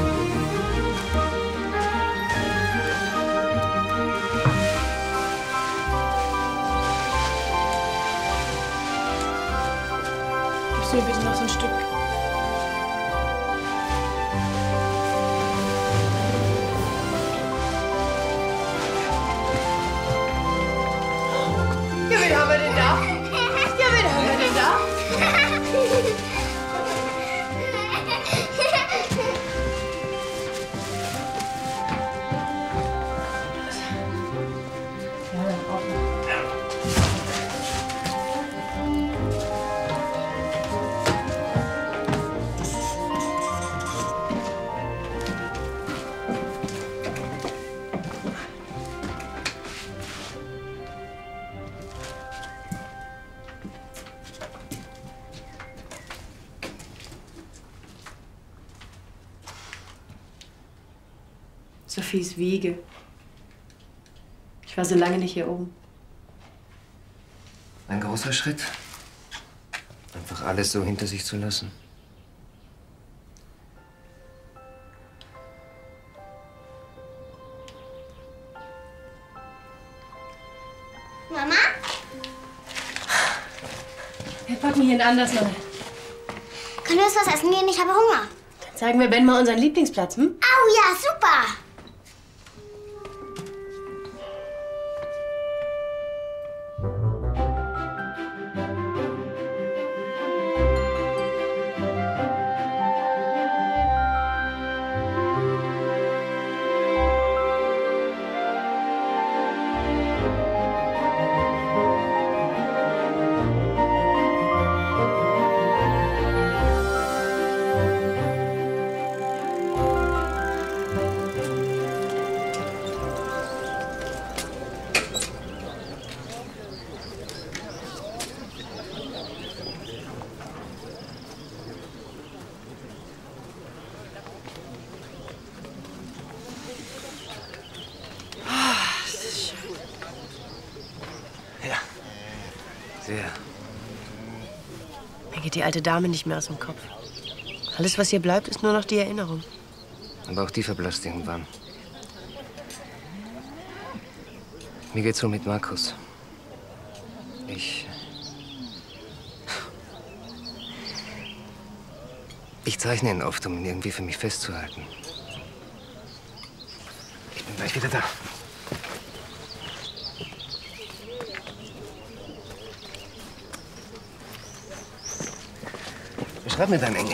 Gibst du mir bitte noch so ein Stück? Ja, wen haben wir denn da? Ja, wen haben wir denn da? Sophies Wiege. war so lange nicht hier oben. Ein großer Schritt. Einfach alles so hinter sich zu lassen. Mama? Wir packen hier ein anderes Mal. Können wir uns was essen gehen? Ich habe Hunger. Dann zeigen wir Ben mal unseren Lieblingsplatz, hm? Au ja, super. Sehr. Mir geht die alte Dame nicht mehr aus dem Kopf. Alles, was hier bleibt, ist nur noch die Erinnerung. Aber auch die verblasst irgendwann. Mir geht's so mit Markus. Ich zeichne ihn oft, um ihn irgendwie für mich festzuhalten. Ich bin gleich wieder da. Beschreib mir deinen Engel.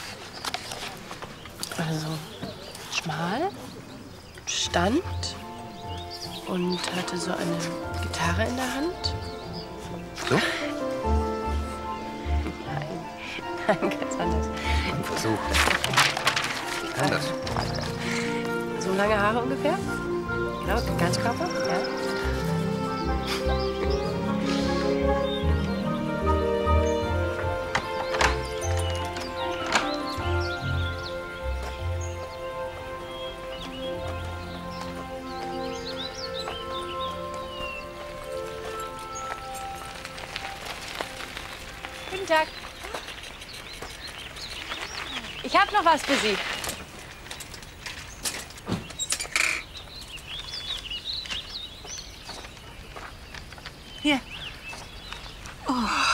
Also, schmal, stand und hatte so eine Gitarre in der Hand. So? Nein, ganz anders. Ein Versuch. Anders. So lange Haare ungefähr? Genau, Ganzkörper, ja. Guten Tag. Ich habe noch was für Sie. Hier. Oh,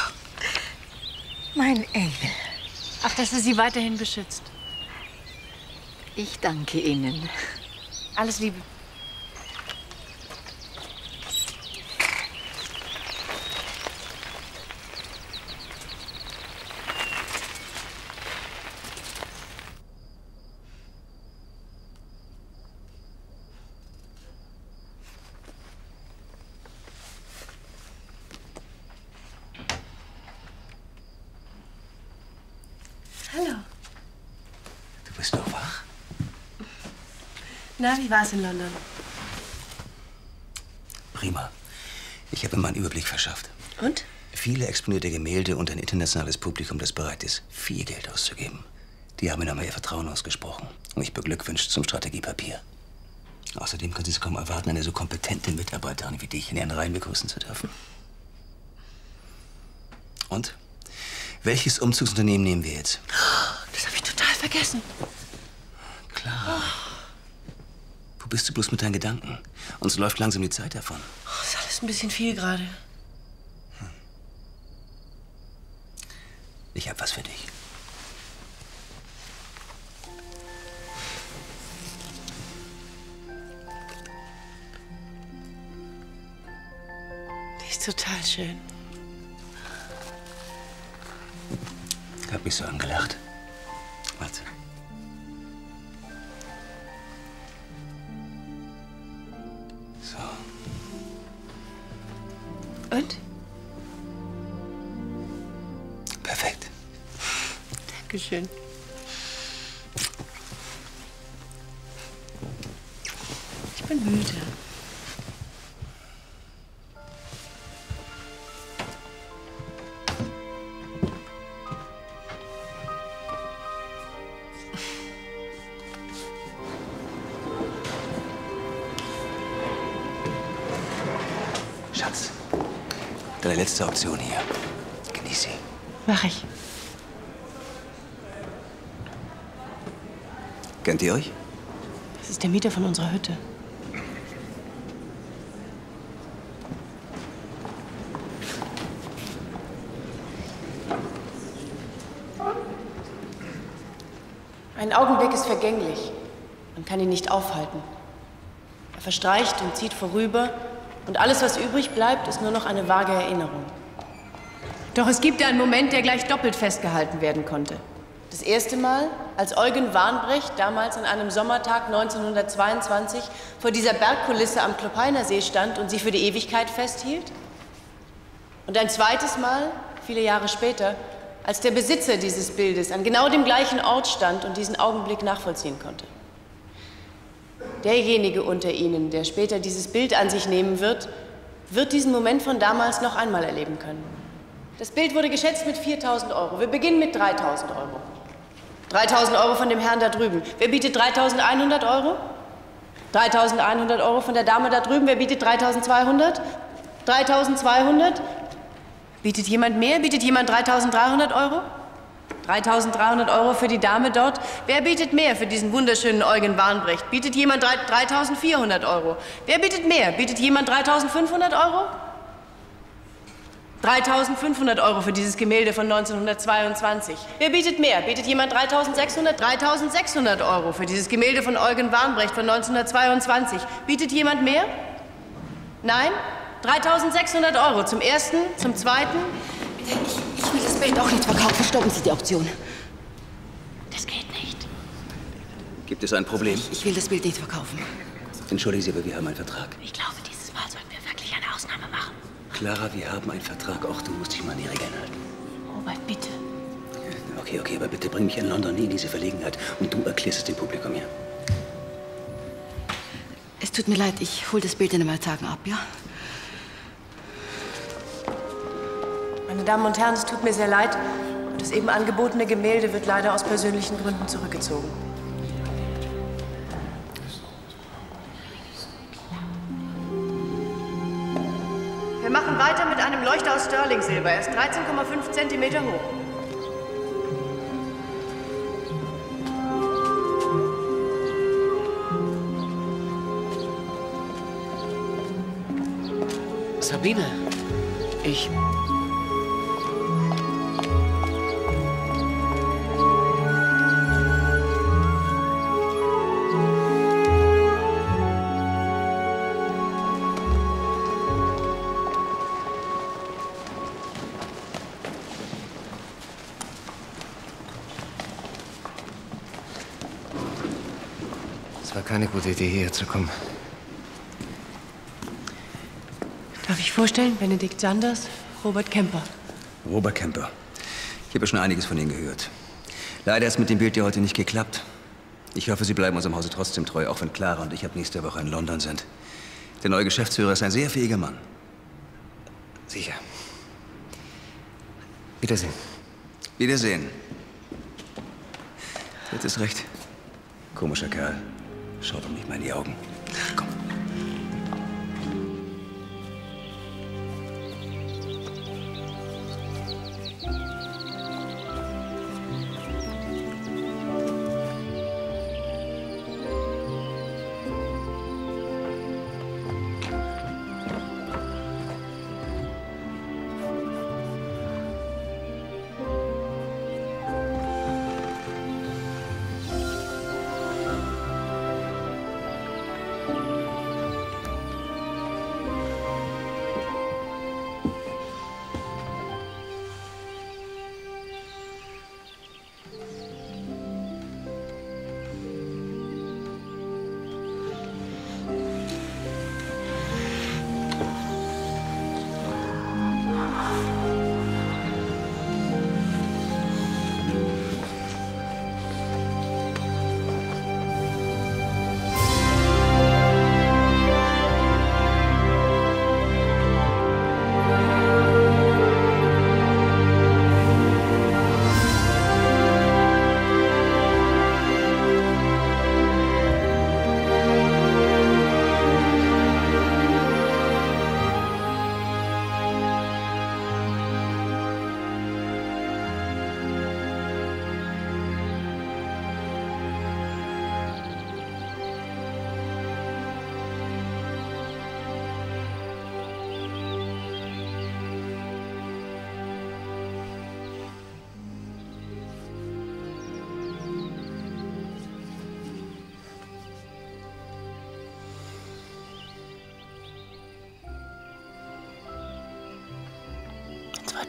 mein Engel. Ach, dass er Sie weiterhin beschützt. Ich danke Ihnen. Alles Liebe. Hallo. Du bist doch wach. Na, wie war es in London? Prima. Ich habe mir mal einen Überblick verschafft. Und? Viele exponierte Gemälde und ein internationales Publikum, das bereit ist, viel Geld auszugeben. Die haben mir nochmal ihr Vertrauen ausgesprochen und mich beglückwünscht zum Strategiepapier. Außerdem können Sie es kaum erwarten, eine so kompetente Mitarbeiterin wie dich in Ihren Reihen begrüßen zu dürfen. Und? Welches Umzugsunternehmen nehmen wir jetzt? Das habe ich total vergessen. Klar. Wo bist du bloß mit deinen Gedanken? Uns läuft langsam die Zeit davon. Das ist alles ein bisschen viel gerade. Ich habe was für dich. Die ist total schön. Hab mich so angelacht. Warte. So. Und? Perfekt. Dankeschön. Ich bin müde. Deine letzte Option hier. Genieß sie. Mach ich. Kennt ihr euch? Das ist der Mieter von unserer Hütte. Ein Augenblick ist vergänglich. Man kann ihn nicht aufhalten. Er verstreicht und zieht vorüber. Und alles, was übrig bleibt, ist nur noch eine vage Erinnerung. Doch es gibt einen Moment, der gleich doppelt festgehalten werden konnte. Das erste Mal, als Eugen Warnbrecht damals an einem Sommertag 1922 vor dieser Bergkulisse am Kloppeiner See stand und sie für die Ewigkeit festhielt. Und ein zweites Mal, viele Jahre später, als der Besitzer dieses Bildes an genau dem gleichen Ort stand und diesen Augenblick nachvollziehen konnte. Derjenige unter Ihnen, der später dieses Bild an sich nehmen wird, wird diesen Moment von damals noch einmal erleben können. Das Bild wurde geschätzt mit 4.000 €. Wir beginnen mit 3.000 €. 3.000 € von dem Herrn da drüben. Wer bietet 3.100 €? 3.100 € von der Dame da drüben. Wer bietet 3.200? 3.200? Bietet jemand mehr? Bietet jemand 3.300 €? 3.300 € für die Dame dort. Wer bietet mehr für diesen wunderschönen Eugen Warnbrecht? Bietet jemand 3.400 €? Wer bietet mehr? Bietet jemand 3.500 €? 3.500 € für dieses Gemälde von 1922. Wer bietet mehr? Bietet jemand 3.600? 3.600 € für dieses Gemälde von Eugen Warnbrecht von 1922. Bietet jemand mehr? Nein? 3.600 € zum ersten, zum zweiten. Ich will das Bild auch nicht verkaufen. Stoppen Sie die Auktion. Das geht nicht. Gibt es ein Problem? Ich will das Bild nicht verkaufen. Entschuldigen Sie, aber wir haben einen Vertrag. Ich glaube, dieses Mal sollten wir wirklich eine Ausnahme machen. Clara, wir haben einen Vertrag. Auch du musst dich mal an die Regeln halten. Robert, bitte. Okay, aber bitte bring mich in London nie in diese Verlegenheit. Und du erklärst es dem Publikum hier. Es tut mir leid, ich hole das Bild in ein paar Tagen ab, ja? Meine Damen und Herren, es tut mir sehr leid. Das eben angebotene Gemälde wird leider aus persönlichen Gründen zurückgezogen. Wir machen weiter mit einem Leuchter aus Sterling-Silber. Er ist 13,5 Zentimeter hoch. Sabine, ich... Es war keine gute Idee, hierher zu kommen. Darf ich vorstellen, Benedikt Sanders, Robert Kemper. Robert Kemper. Ich habe ja schon einiges von Ihnen gehört. Leider ist mit dem Bild ja heute nicht geklappt. Ich hoffe, Sie bleiben unserem Hause trotzdem treu, auch wenn Clara und ich ab nächster Woche in London sind. Der neue Geschäftsführer ist ein sehr fähiger Mann. Sicher. Wiedersehen. Wiedersehen. Jetzt ist recht. Komischer Kerl. Schaut doch nicht mal in die Augen. Komm.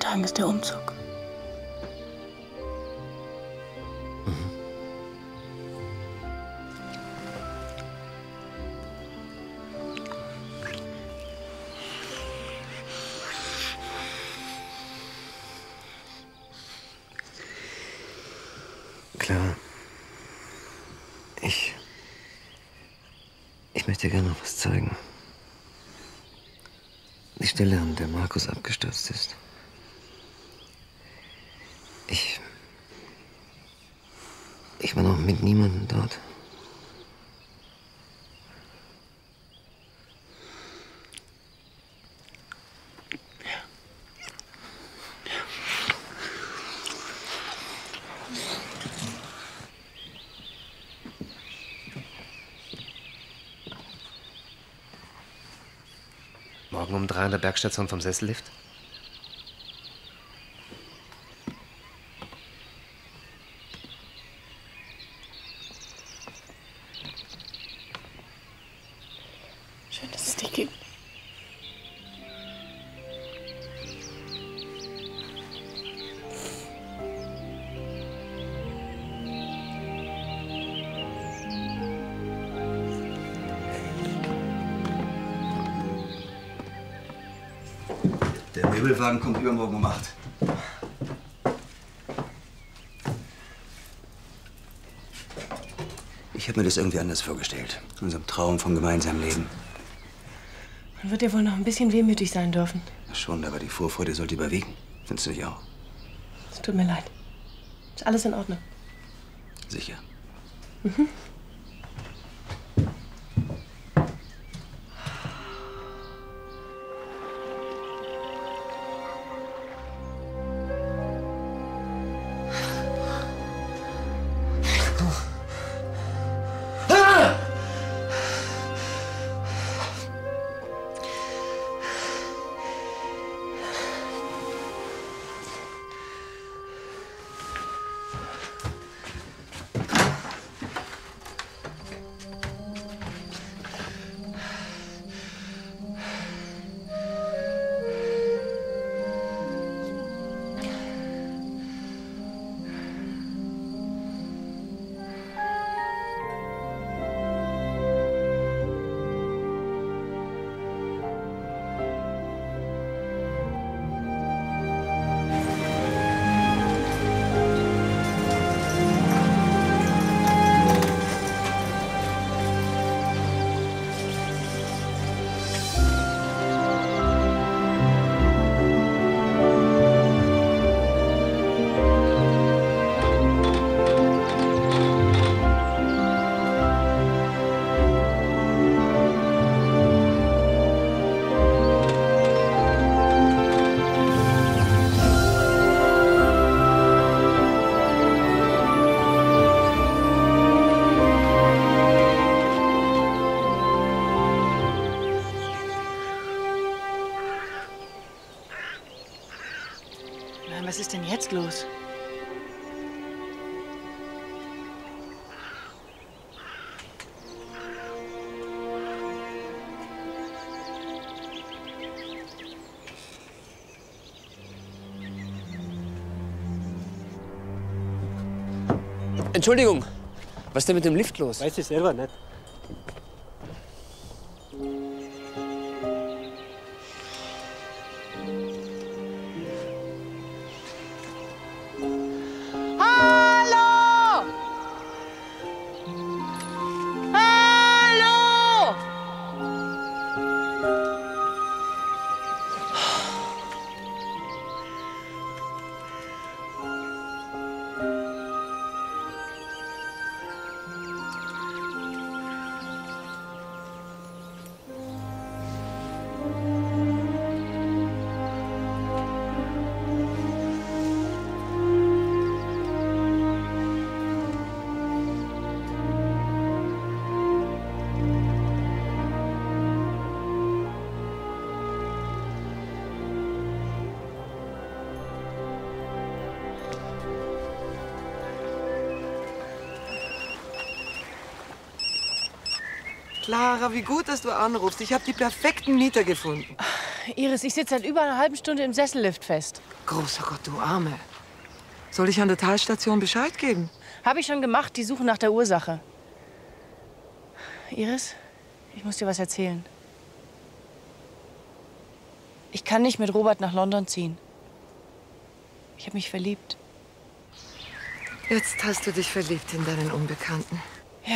Tagen ist der Umzug. Klar. Ich möchte dir gerne noch was zeigen. Die Stelle, an der Markus abgestürzt ist. Ich war noch mit niemandem dort. Morgen um 3 an der Bergstation vom Sessellift? Schön, dass es dich gibt. Der Möbelwagen kommt übermorgen um 8. Ich habe mir das irgendwie anders vorgestellt. Unserem Traum vom gemeinsamen Leben. Man wird ja wohl noch ein bisschen wehmütig sein dürfen. Ja, schon, aber die Vorfreude sollte überwiegen. Findest du nicht auch? Es tut mir leid. Ist alles in Ordnung? Sicher. Mhm. Was ist denn jetzt los? Entschuldigung, was ist denn mit dem Lift los? Weiß ich selber nicht. Clara, wie gut, dass du anrufst. Ich habe die perfekten Mieter gefunden. Iris, ich sitze seit über einer halben Stunde im Sessellift fest. Großer Gott, du Arme. Soll ich an der Talstation Bescheid geben? Habe ich schon gemacht, die suchen nach der Ursache. Iris, ich muss dir was erzählen. Ich kann nicht mit Robert nach London ziehen. Ich habe mich verliebt. Jetzt hast du dich verliebt in deinen Unbekannten. Ja.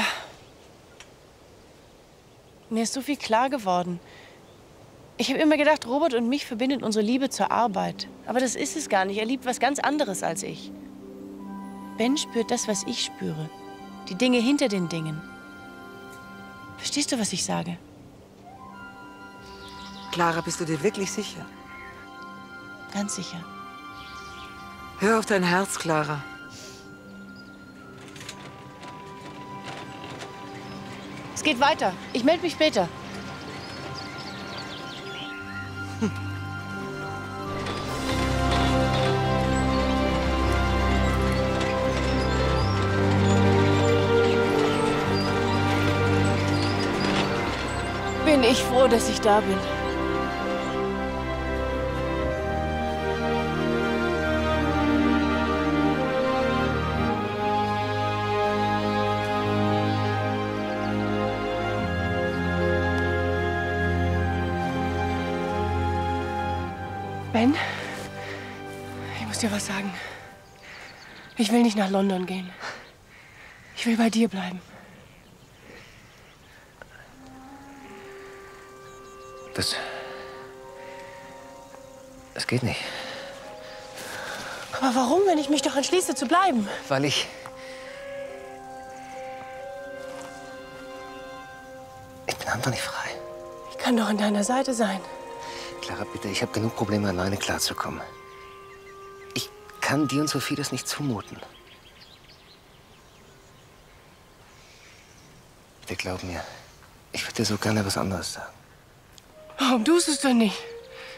Mir ist so viel klar geworden. Ich habe immer gedacht, Robert und mich verbindet unsere Liebe zur Arbeit. Aber das ist es gar nicht. Er liebt was ganz anderes als ich. Ben spürt das, was ich spüre. Die Dinge hinter den Dingen. Verstehst du, was ich sage? Clara, bist du dir wirklich sicher? Ganz sicher. Hör auf dein Herz, Clara. Es geht weiter. Ich melde mich später. Bin ich froh, dass ich da bin. Ben, ich muss dir was sagen. Ich will nicht nach London gehen. Ich will bei dir bleiben. Das geht nicht. Aber warum, wenn ich mich doch entschließe zu bleiben? Weil ich bin einfach nicht frei. Ich kann doch an deiner Seite sein. Clara, bitte, ich habe genug Probleme, alleine klarzukommen. Ich kann dir und Sophie das nicht zumuten. Bitte glaub mir, ich würde dir so gerne was anderes sagen. Warum tust du es denn nicht?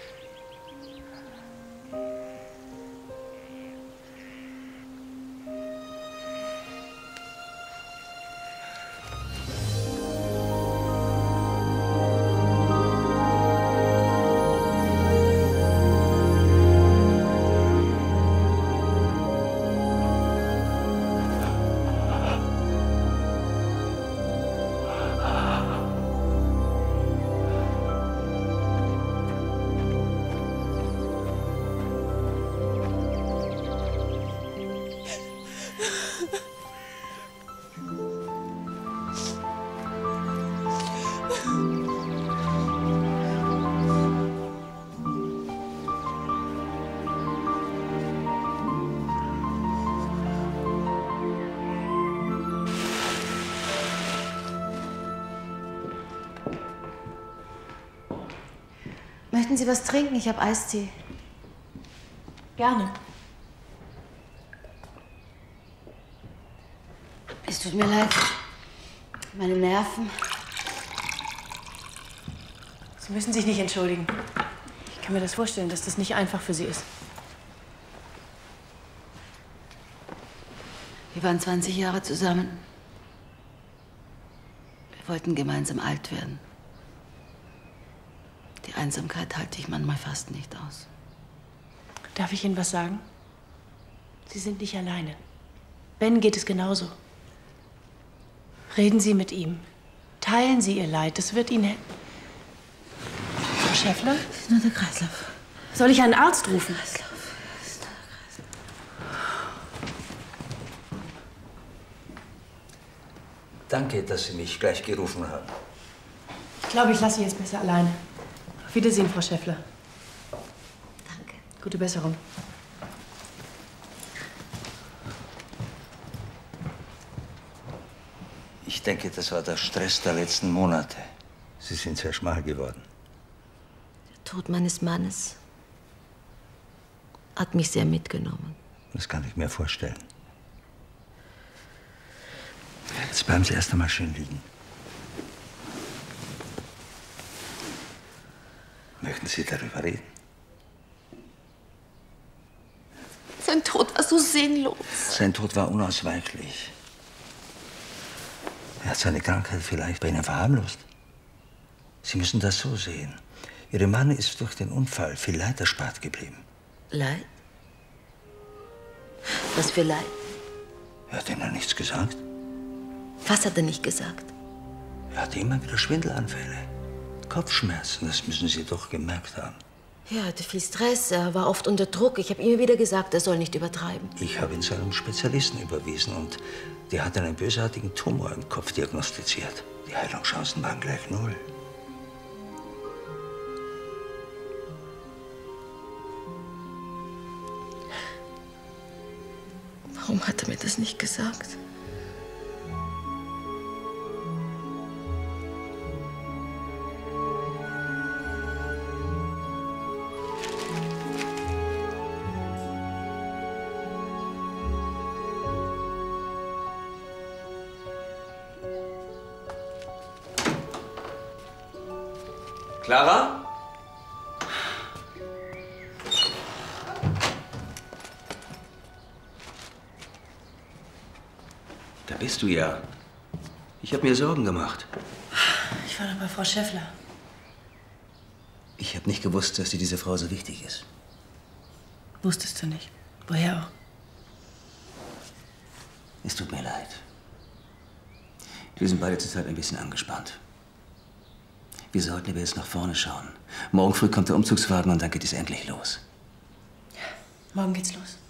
Möchten Sie was trinken? Ich habe Eistee. Gerne. Es tut mir leid. Meine Nerven. Sie müssen sich nicht entschuldigen. Ich kann mir das vorstellen, dass das nicht einfach für Sie ist. Wir waren 20 Jahre zusammen. Wir wollten gemeinsam alt werden. Die Einsamkeit halte ich manchmal fast nicht aus. Darf ich Ihnen was sagen? Sie sind nicht alleine. Ben geht es genauso. Reden Sie mit ihm. Teilen Sie Ihr Leid. Das wird Ihnen helfen. Frau Schäffler? Das ist nur der Kreislauf. Soll ich einen Arzt rufen? Kreislauf. Das ist nur der Kreislauf. Danke, dass Sie mich gleich gerufen haben. Ich glaube, ich lasse Sie jetzt besser alleine. Auf Wiedersehen, Frau Schäffler. Danke. Gute Besserung. Ich denke, das war der Stress der letzten Monate. Sie sind sehr schmal geworden. Der Tod meines Mannes hat mich sehr mitgenommen. Das kann ich mir vorstellen. Jetzt bleiben Sie erst einmal schön liegen. Möchten Sie darüber reden? Sein Tod war so sinnlos. Sein Tod war unausweichlich. Er hat seine Krankheit vielleicht bei Ihnen verharmlost. Sie müssen das so sehen. Ihre Mann ist durch den Unfall viel Leid erspart geblieben. Leid? Was für Leid? Er hat Ihnen nichts gesagt? Was hat er nicht gesagt? Er hatte immer wieder Schwindelanfälle. Kopfschmerzen, das müssen Sie doch gemerkt haben. Ja, er hatte viel Stress, er war oft unter Druck. Ich habe immer wieder gesagt, er soll nicht übertreiben. Ich habe ihn zu einem Spezialisten überwiesen und der hat einen bösartigen Tumor im Kopf diagnostiziert. Die Heilungschancen waren gleich 0. Warum hat er mir das nicht gesagt? Clara? Da bist du ja. Ich habe mir Sorgen gemacht. Ich war noch bei Frau Schäffler. Ich habe nicht gewusst, dass dir diese Frau so wichtig ist. Wusstest du nicht. Woher auch? Es tut mir leid. Wir sind beide zurzeit ein bisschen angespannt. Wir sollten aber jetzt nach vorne schauen. Morgen früh kommt der Umzugswagen und dann geht es endlich los. Ja, morgen geht's los.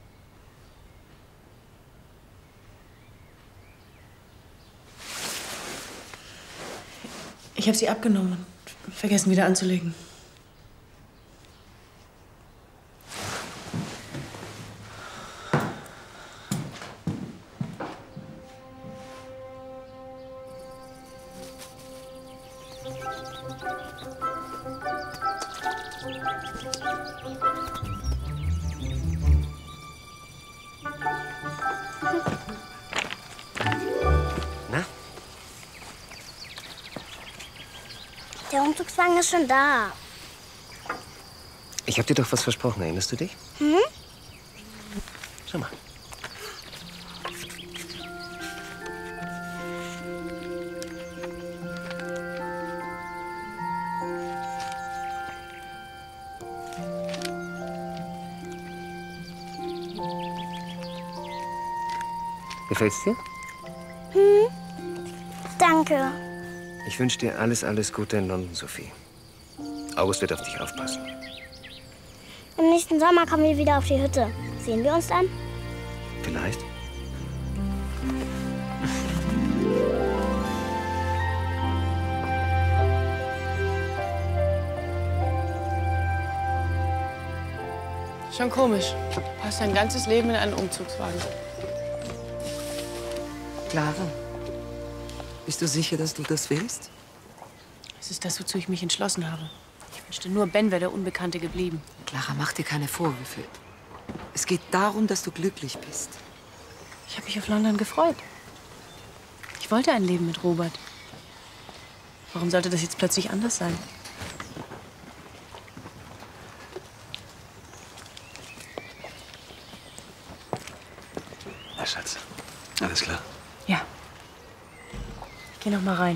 Ich habe sie abgenommen und vergessen wieder anzulegen. Na? Der Umzugswagen ist schon da. Ich habe dir doch was versprochen, erinnerst du dich? Hm? Schau mal. Gefällt's dir? Hm? Danke. Ich wünsche dir alles, alles Gute in London, Sophie. August wird auf dich aufpassen. Im nächsten Sommer kommen wir wieder auf die Hütte. Sehen wir uns dann? Vielleicht. Schon komisch. Du passt dein ganzes Leben in einen Umzugswagen. Clara, bist du sicher, dass du das willst? Es ist das, wozu ich mich entschlossen habe. Ich wünschte nur, Ben wäre der Unbekannte geblieben. Clara, mach dir keine Vorwürfe. Es geht darum, dass du glücklich bist. Ich habe mich auf London gefreut. Ich wollte ein Leben mit Robert. Warum sollte das jetzt plötzlich anders sein? Na, Schatz, alles klar. Ja. Ich geh noch mal rein.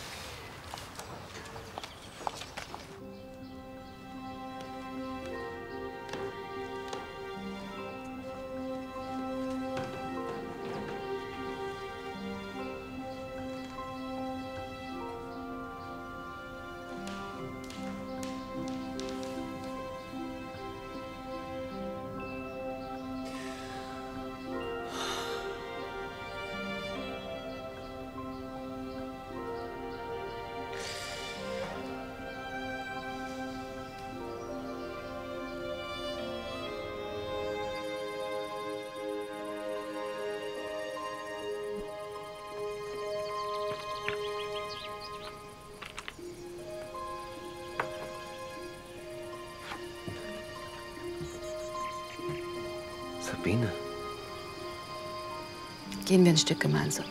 Sabine. Gehen wir ein Stück gemeinsam.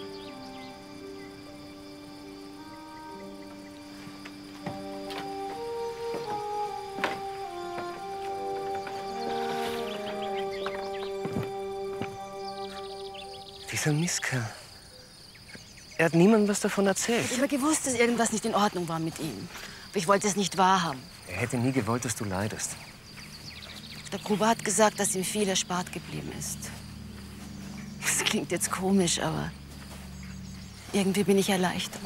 Dieser Misskerl. Er hat niemandem was davon erzählt. Ich habe gewusst, dass irgendwas nicht in Ordnung war mit ihm. Aber ich wollte es nicht wahrhaben. Er hätte nie gewollt, dass du leidest. Der Gruber hat gesagt, dass ihm viel erspart geblieben ist. Das klingt jetzt komisch, aber irgendwie bin ich erleichtert.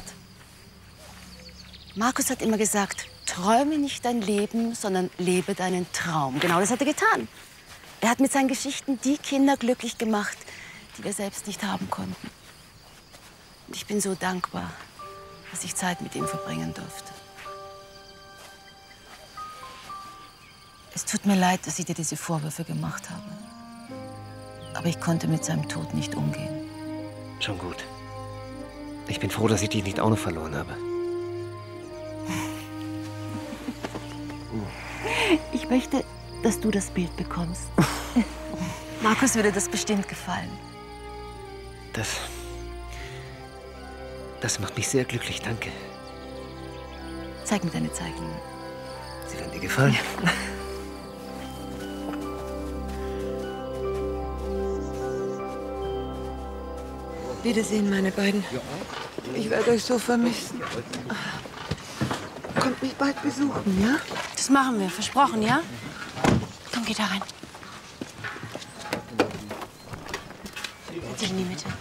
Markus hat immer gesagt, träume nicht dein Leben, sondern lebe deinen Traum. Genau das hat er getan. Er hat mit seinen Geschichten die Kinder glücklich gemacht, die wir selbst nicht haben konnten. Und ich bin so dankbar, dass ich Zeit mit ihm verbringen durfte. Es tut mir leid, dass ich dir diese Vorwürfe gemacht habe. Aber ich konnte mit seinem Tod nicht umgehen. Schon gut. Ich bin froh, dass ich dich nicht auch noch verloren habe. Ich möchte, dass du das Bild bekommst. Markus würde das bestimmt gefallen. Das macht mich sehr glücklich, danke. Zeig mir deine Zeichnungen. Sie werden dir gefallen. Ja. Wiedersehen, meine beiden. Ich werde euch so vermissen. Kommt mich bald besuchen, ja? Das machen wir, versprochen, ja? Komm, geh da rein. Setz dich in die Mitte.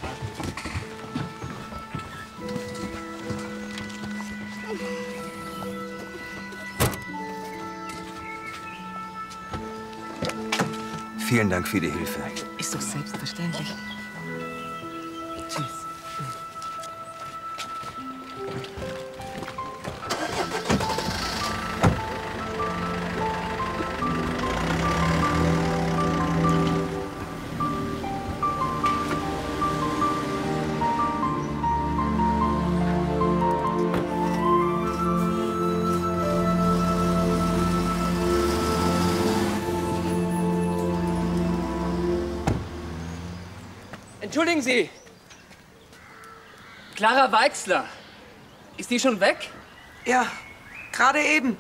Vielen Dank für die Hilfe. Ist doch selbstverständlich. Tschüss. Entschuldigen Sie. Clara Weixler. Ist die schon weg? Ja, gerade eben.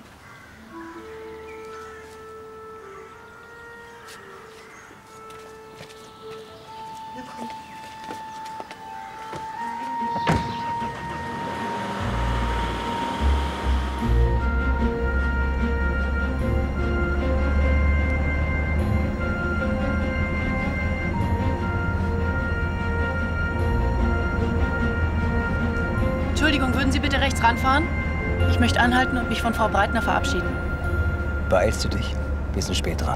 Entschuldigung, würden Sie bitte rechts ranfahren? Ich möchte anhalten und mich von Frau Breitner verabschieden. Beeilst du dich? Wir sind spät dran.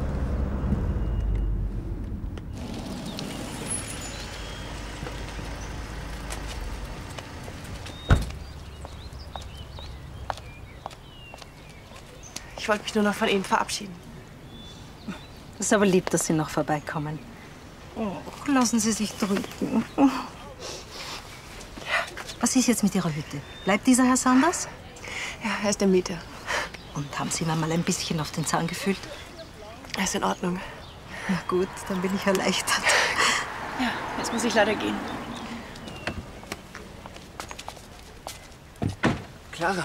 Ich wollte mich nur noch von Ihnen verabschieden. Es ist aber lieb, dass Sie noch vorbeikommen. Oh, lassen Sie sich drücken. Oh. Was ist jetzt mit Ihrer Hütte? Bleibt dieser Herr Sanders? Ja, er ist der Mieter. Und haben Sie ihm mal ein bisschen auf den Zahn gefühlt? Er ist in Ordnung. Na gut, dann bin ich erleichtert. Ja, jetzt muss ich leider gehen. Clara.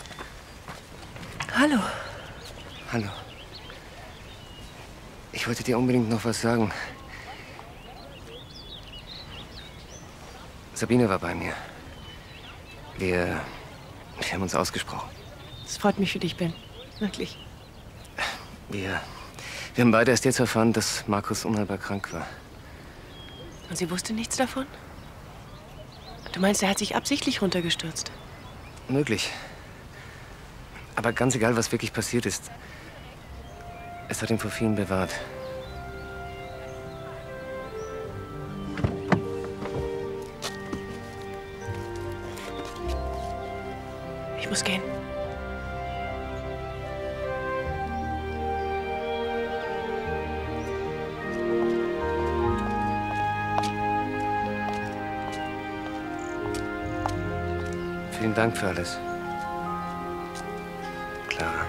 Hallo. Hallo. Ich wollte dir unbedingt noch was sagen. Sabine war bei mir. Wir haben uns ausgesprochen. Es freut mich für dich, Ben. Wirklich. Wir haben beide erst jetzt erfahren, dass Markus unheilbar krank war. Und sie wusste nichts davon? Du meinst, er hat sich absichtlich runtergestürzt? Möglich. Aber ganz egal, was wirklich passiert ist, es hat ihn vor vielen bewahrt. Ich muss gehen. Vielen Dank für alles. Clara.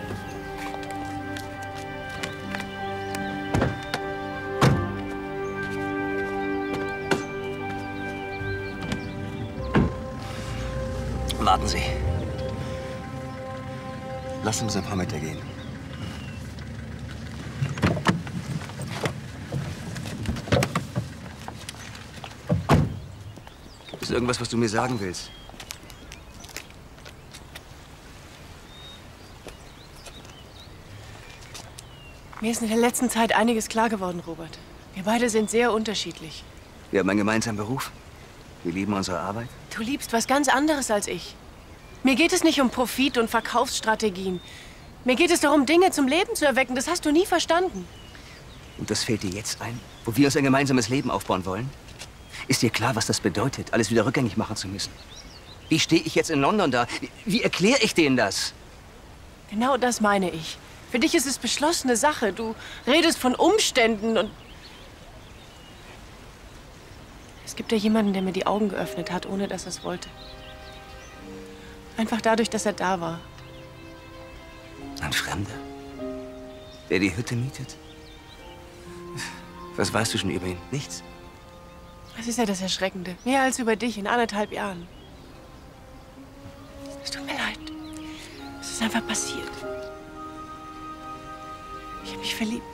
Warten Sie. Lass uns ein paar Meter gehen. Gibt es irgendwas, was du mir sagen willst? Mir ist in der letzten Zeit einiges klar geworden, Robert. Wir beide sind sehr unterschiedlich. Wir haben einen gemeinsamen Beruf. Wir lieben unsere Arbeit. Du liebst was ganz anderes als ich. Mir geht es nicht um Profit und Verkaufsstrategien. Mir geht es darum, Dinge zum Leben zu erwecken. Das hast du nie verstanden. Und das fällt dir jetzt ein, wo wir uns ein gemeinsames Leben aufbauen wollen? Ist dir klar, was das bedeutet, alles wieder rückgängig machen zu müssen? Wie stehe ich jetzt in London da? Wie erkläre ich denen das? Genau das meine ich. Für dich ist es beschlossene Sache. Du redest von Umständen und... Es gibt ja jemanden, der mir die Augen geöffnet hat, ohne dass er es wollte. Einfach dadurch, dass er da war. Ein Fremder, der die Hütte mietet? Was weißt du schon über ihn? Nichts? Das ist ja das Erschreckende. Mehr als über dich in 1,5 Jahren. Es tut mir leid. Es ist einfach passiert. Ich habe mich verliebt.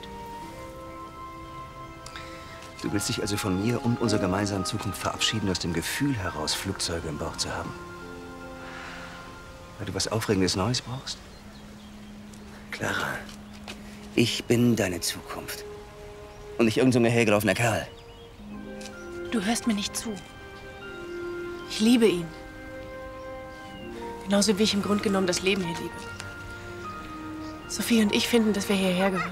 Du willst dich also von mir und unserer gemeinsamen Zukunft verabschieden, aus dem Gefühl heraus, Flugzeuge im Bauch zu haben? Weil du was Aufregendes Neues brauchst? Clara, ich bin deine Zukunft. Und nicht irgend so ein hergelaufener Kerl. Du hörst mir nicht zu. Ich liebe ihn. Genauso wie ich im Grunde genommen das Leben hier liebe. Sophie und ich finden, dass wir hierher gehören.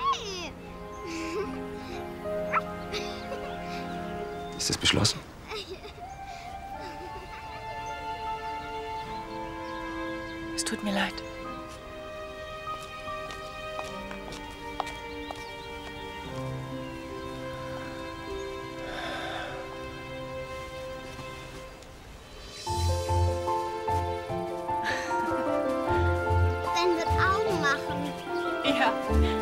Ist das beschlossen? Es tut mir leid. Ben wird Augen machen. Ja.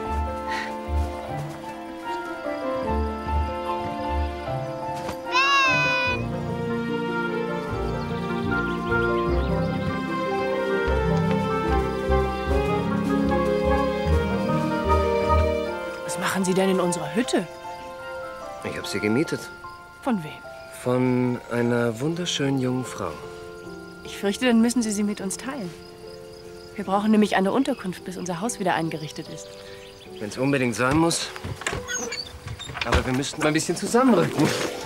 Was machen Sie denn in unserer Hütte? Ich habe sie gemietet. Von wem? Von einer wunderschönen jungen Frau. Ich fürchte, dann müssen Sie sie mit uns teilen. Wir brauchen nämlich eine Unterkunft, bis unser Haus wieder eingerichtet ist. Wenn es unbedingt sein muss. Aber wir müssten mal ein bisschen zusammenrücken.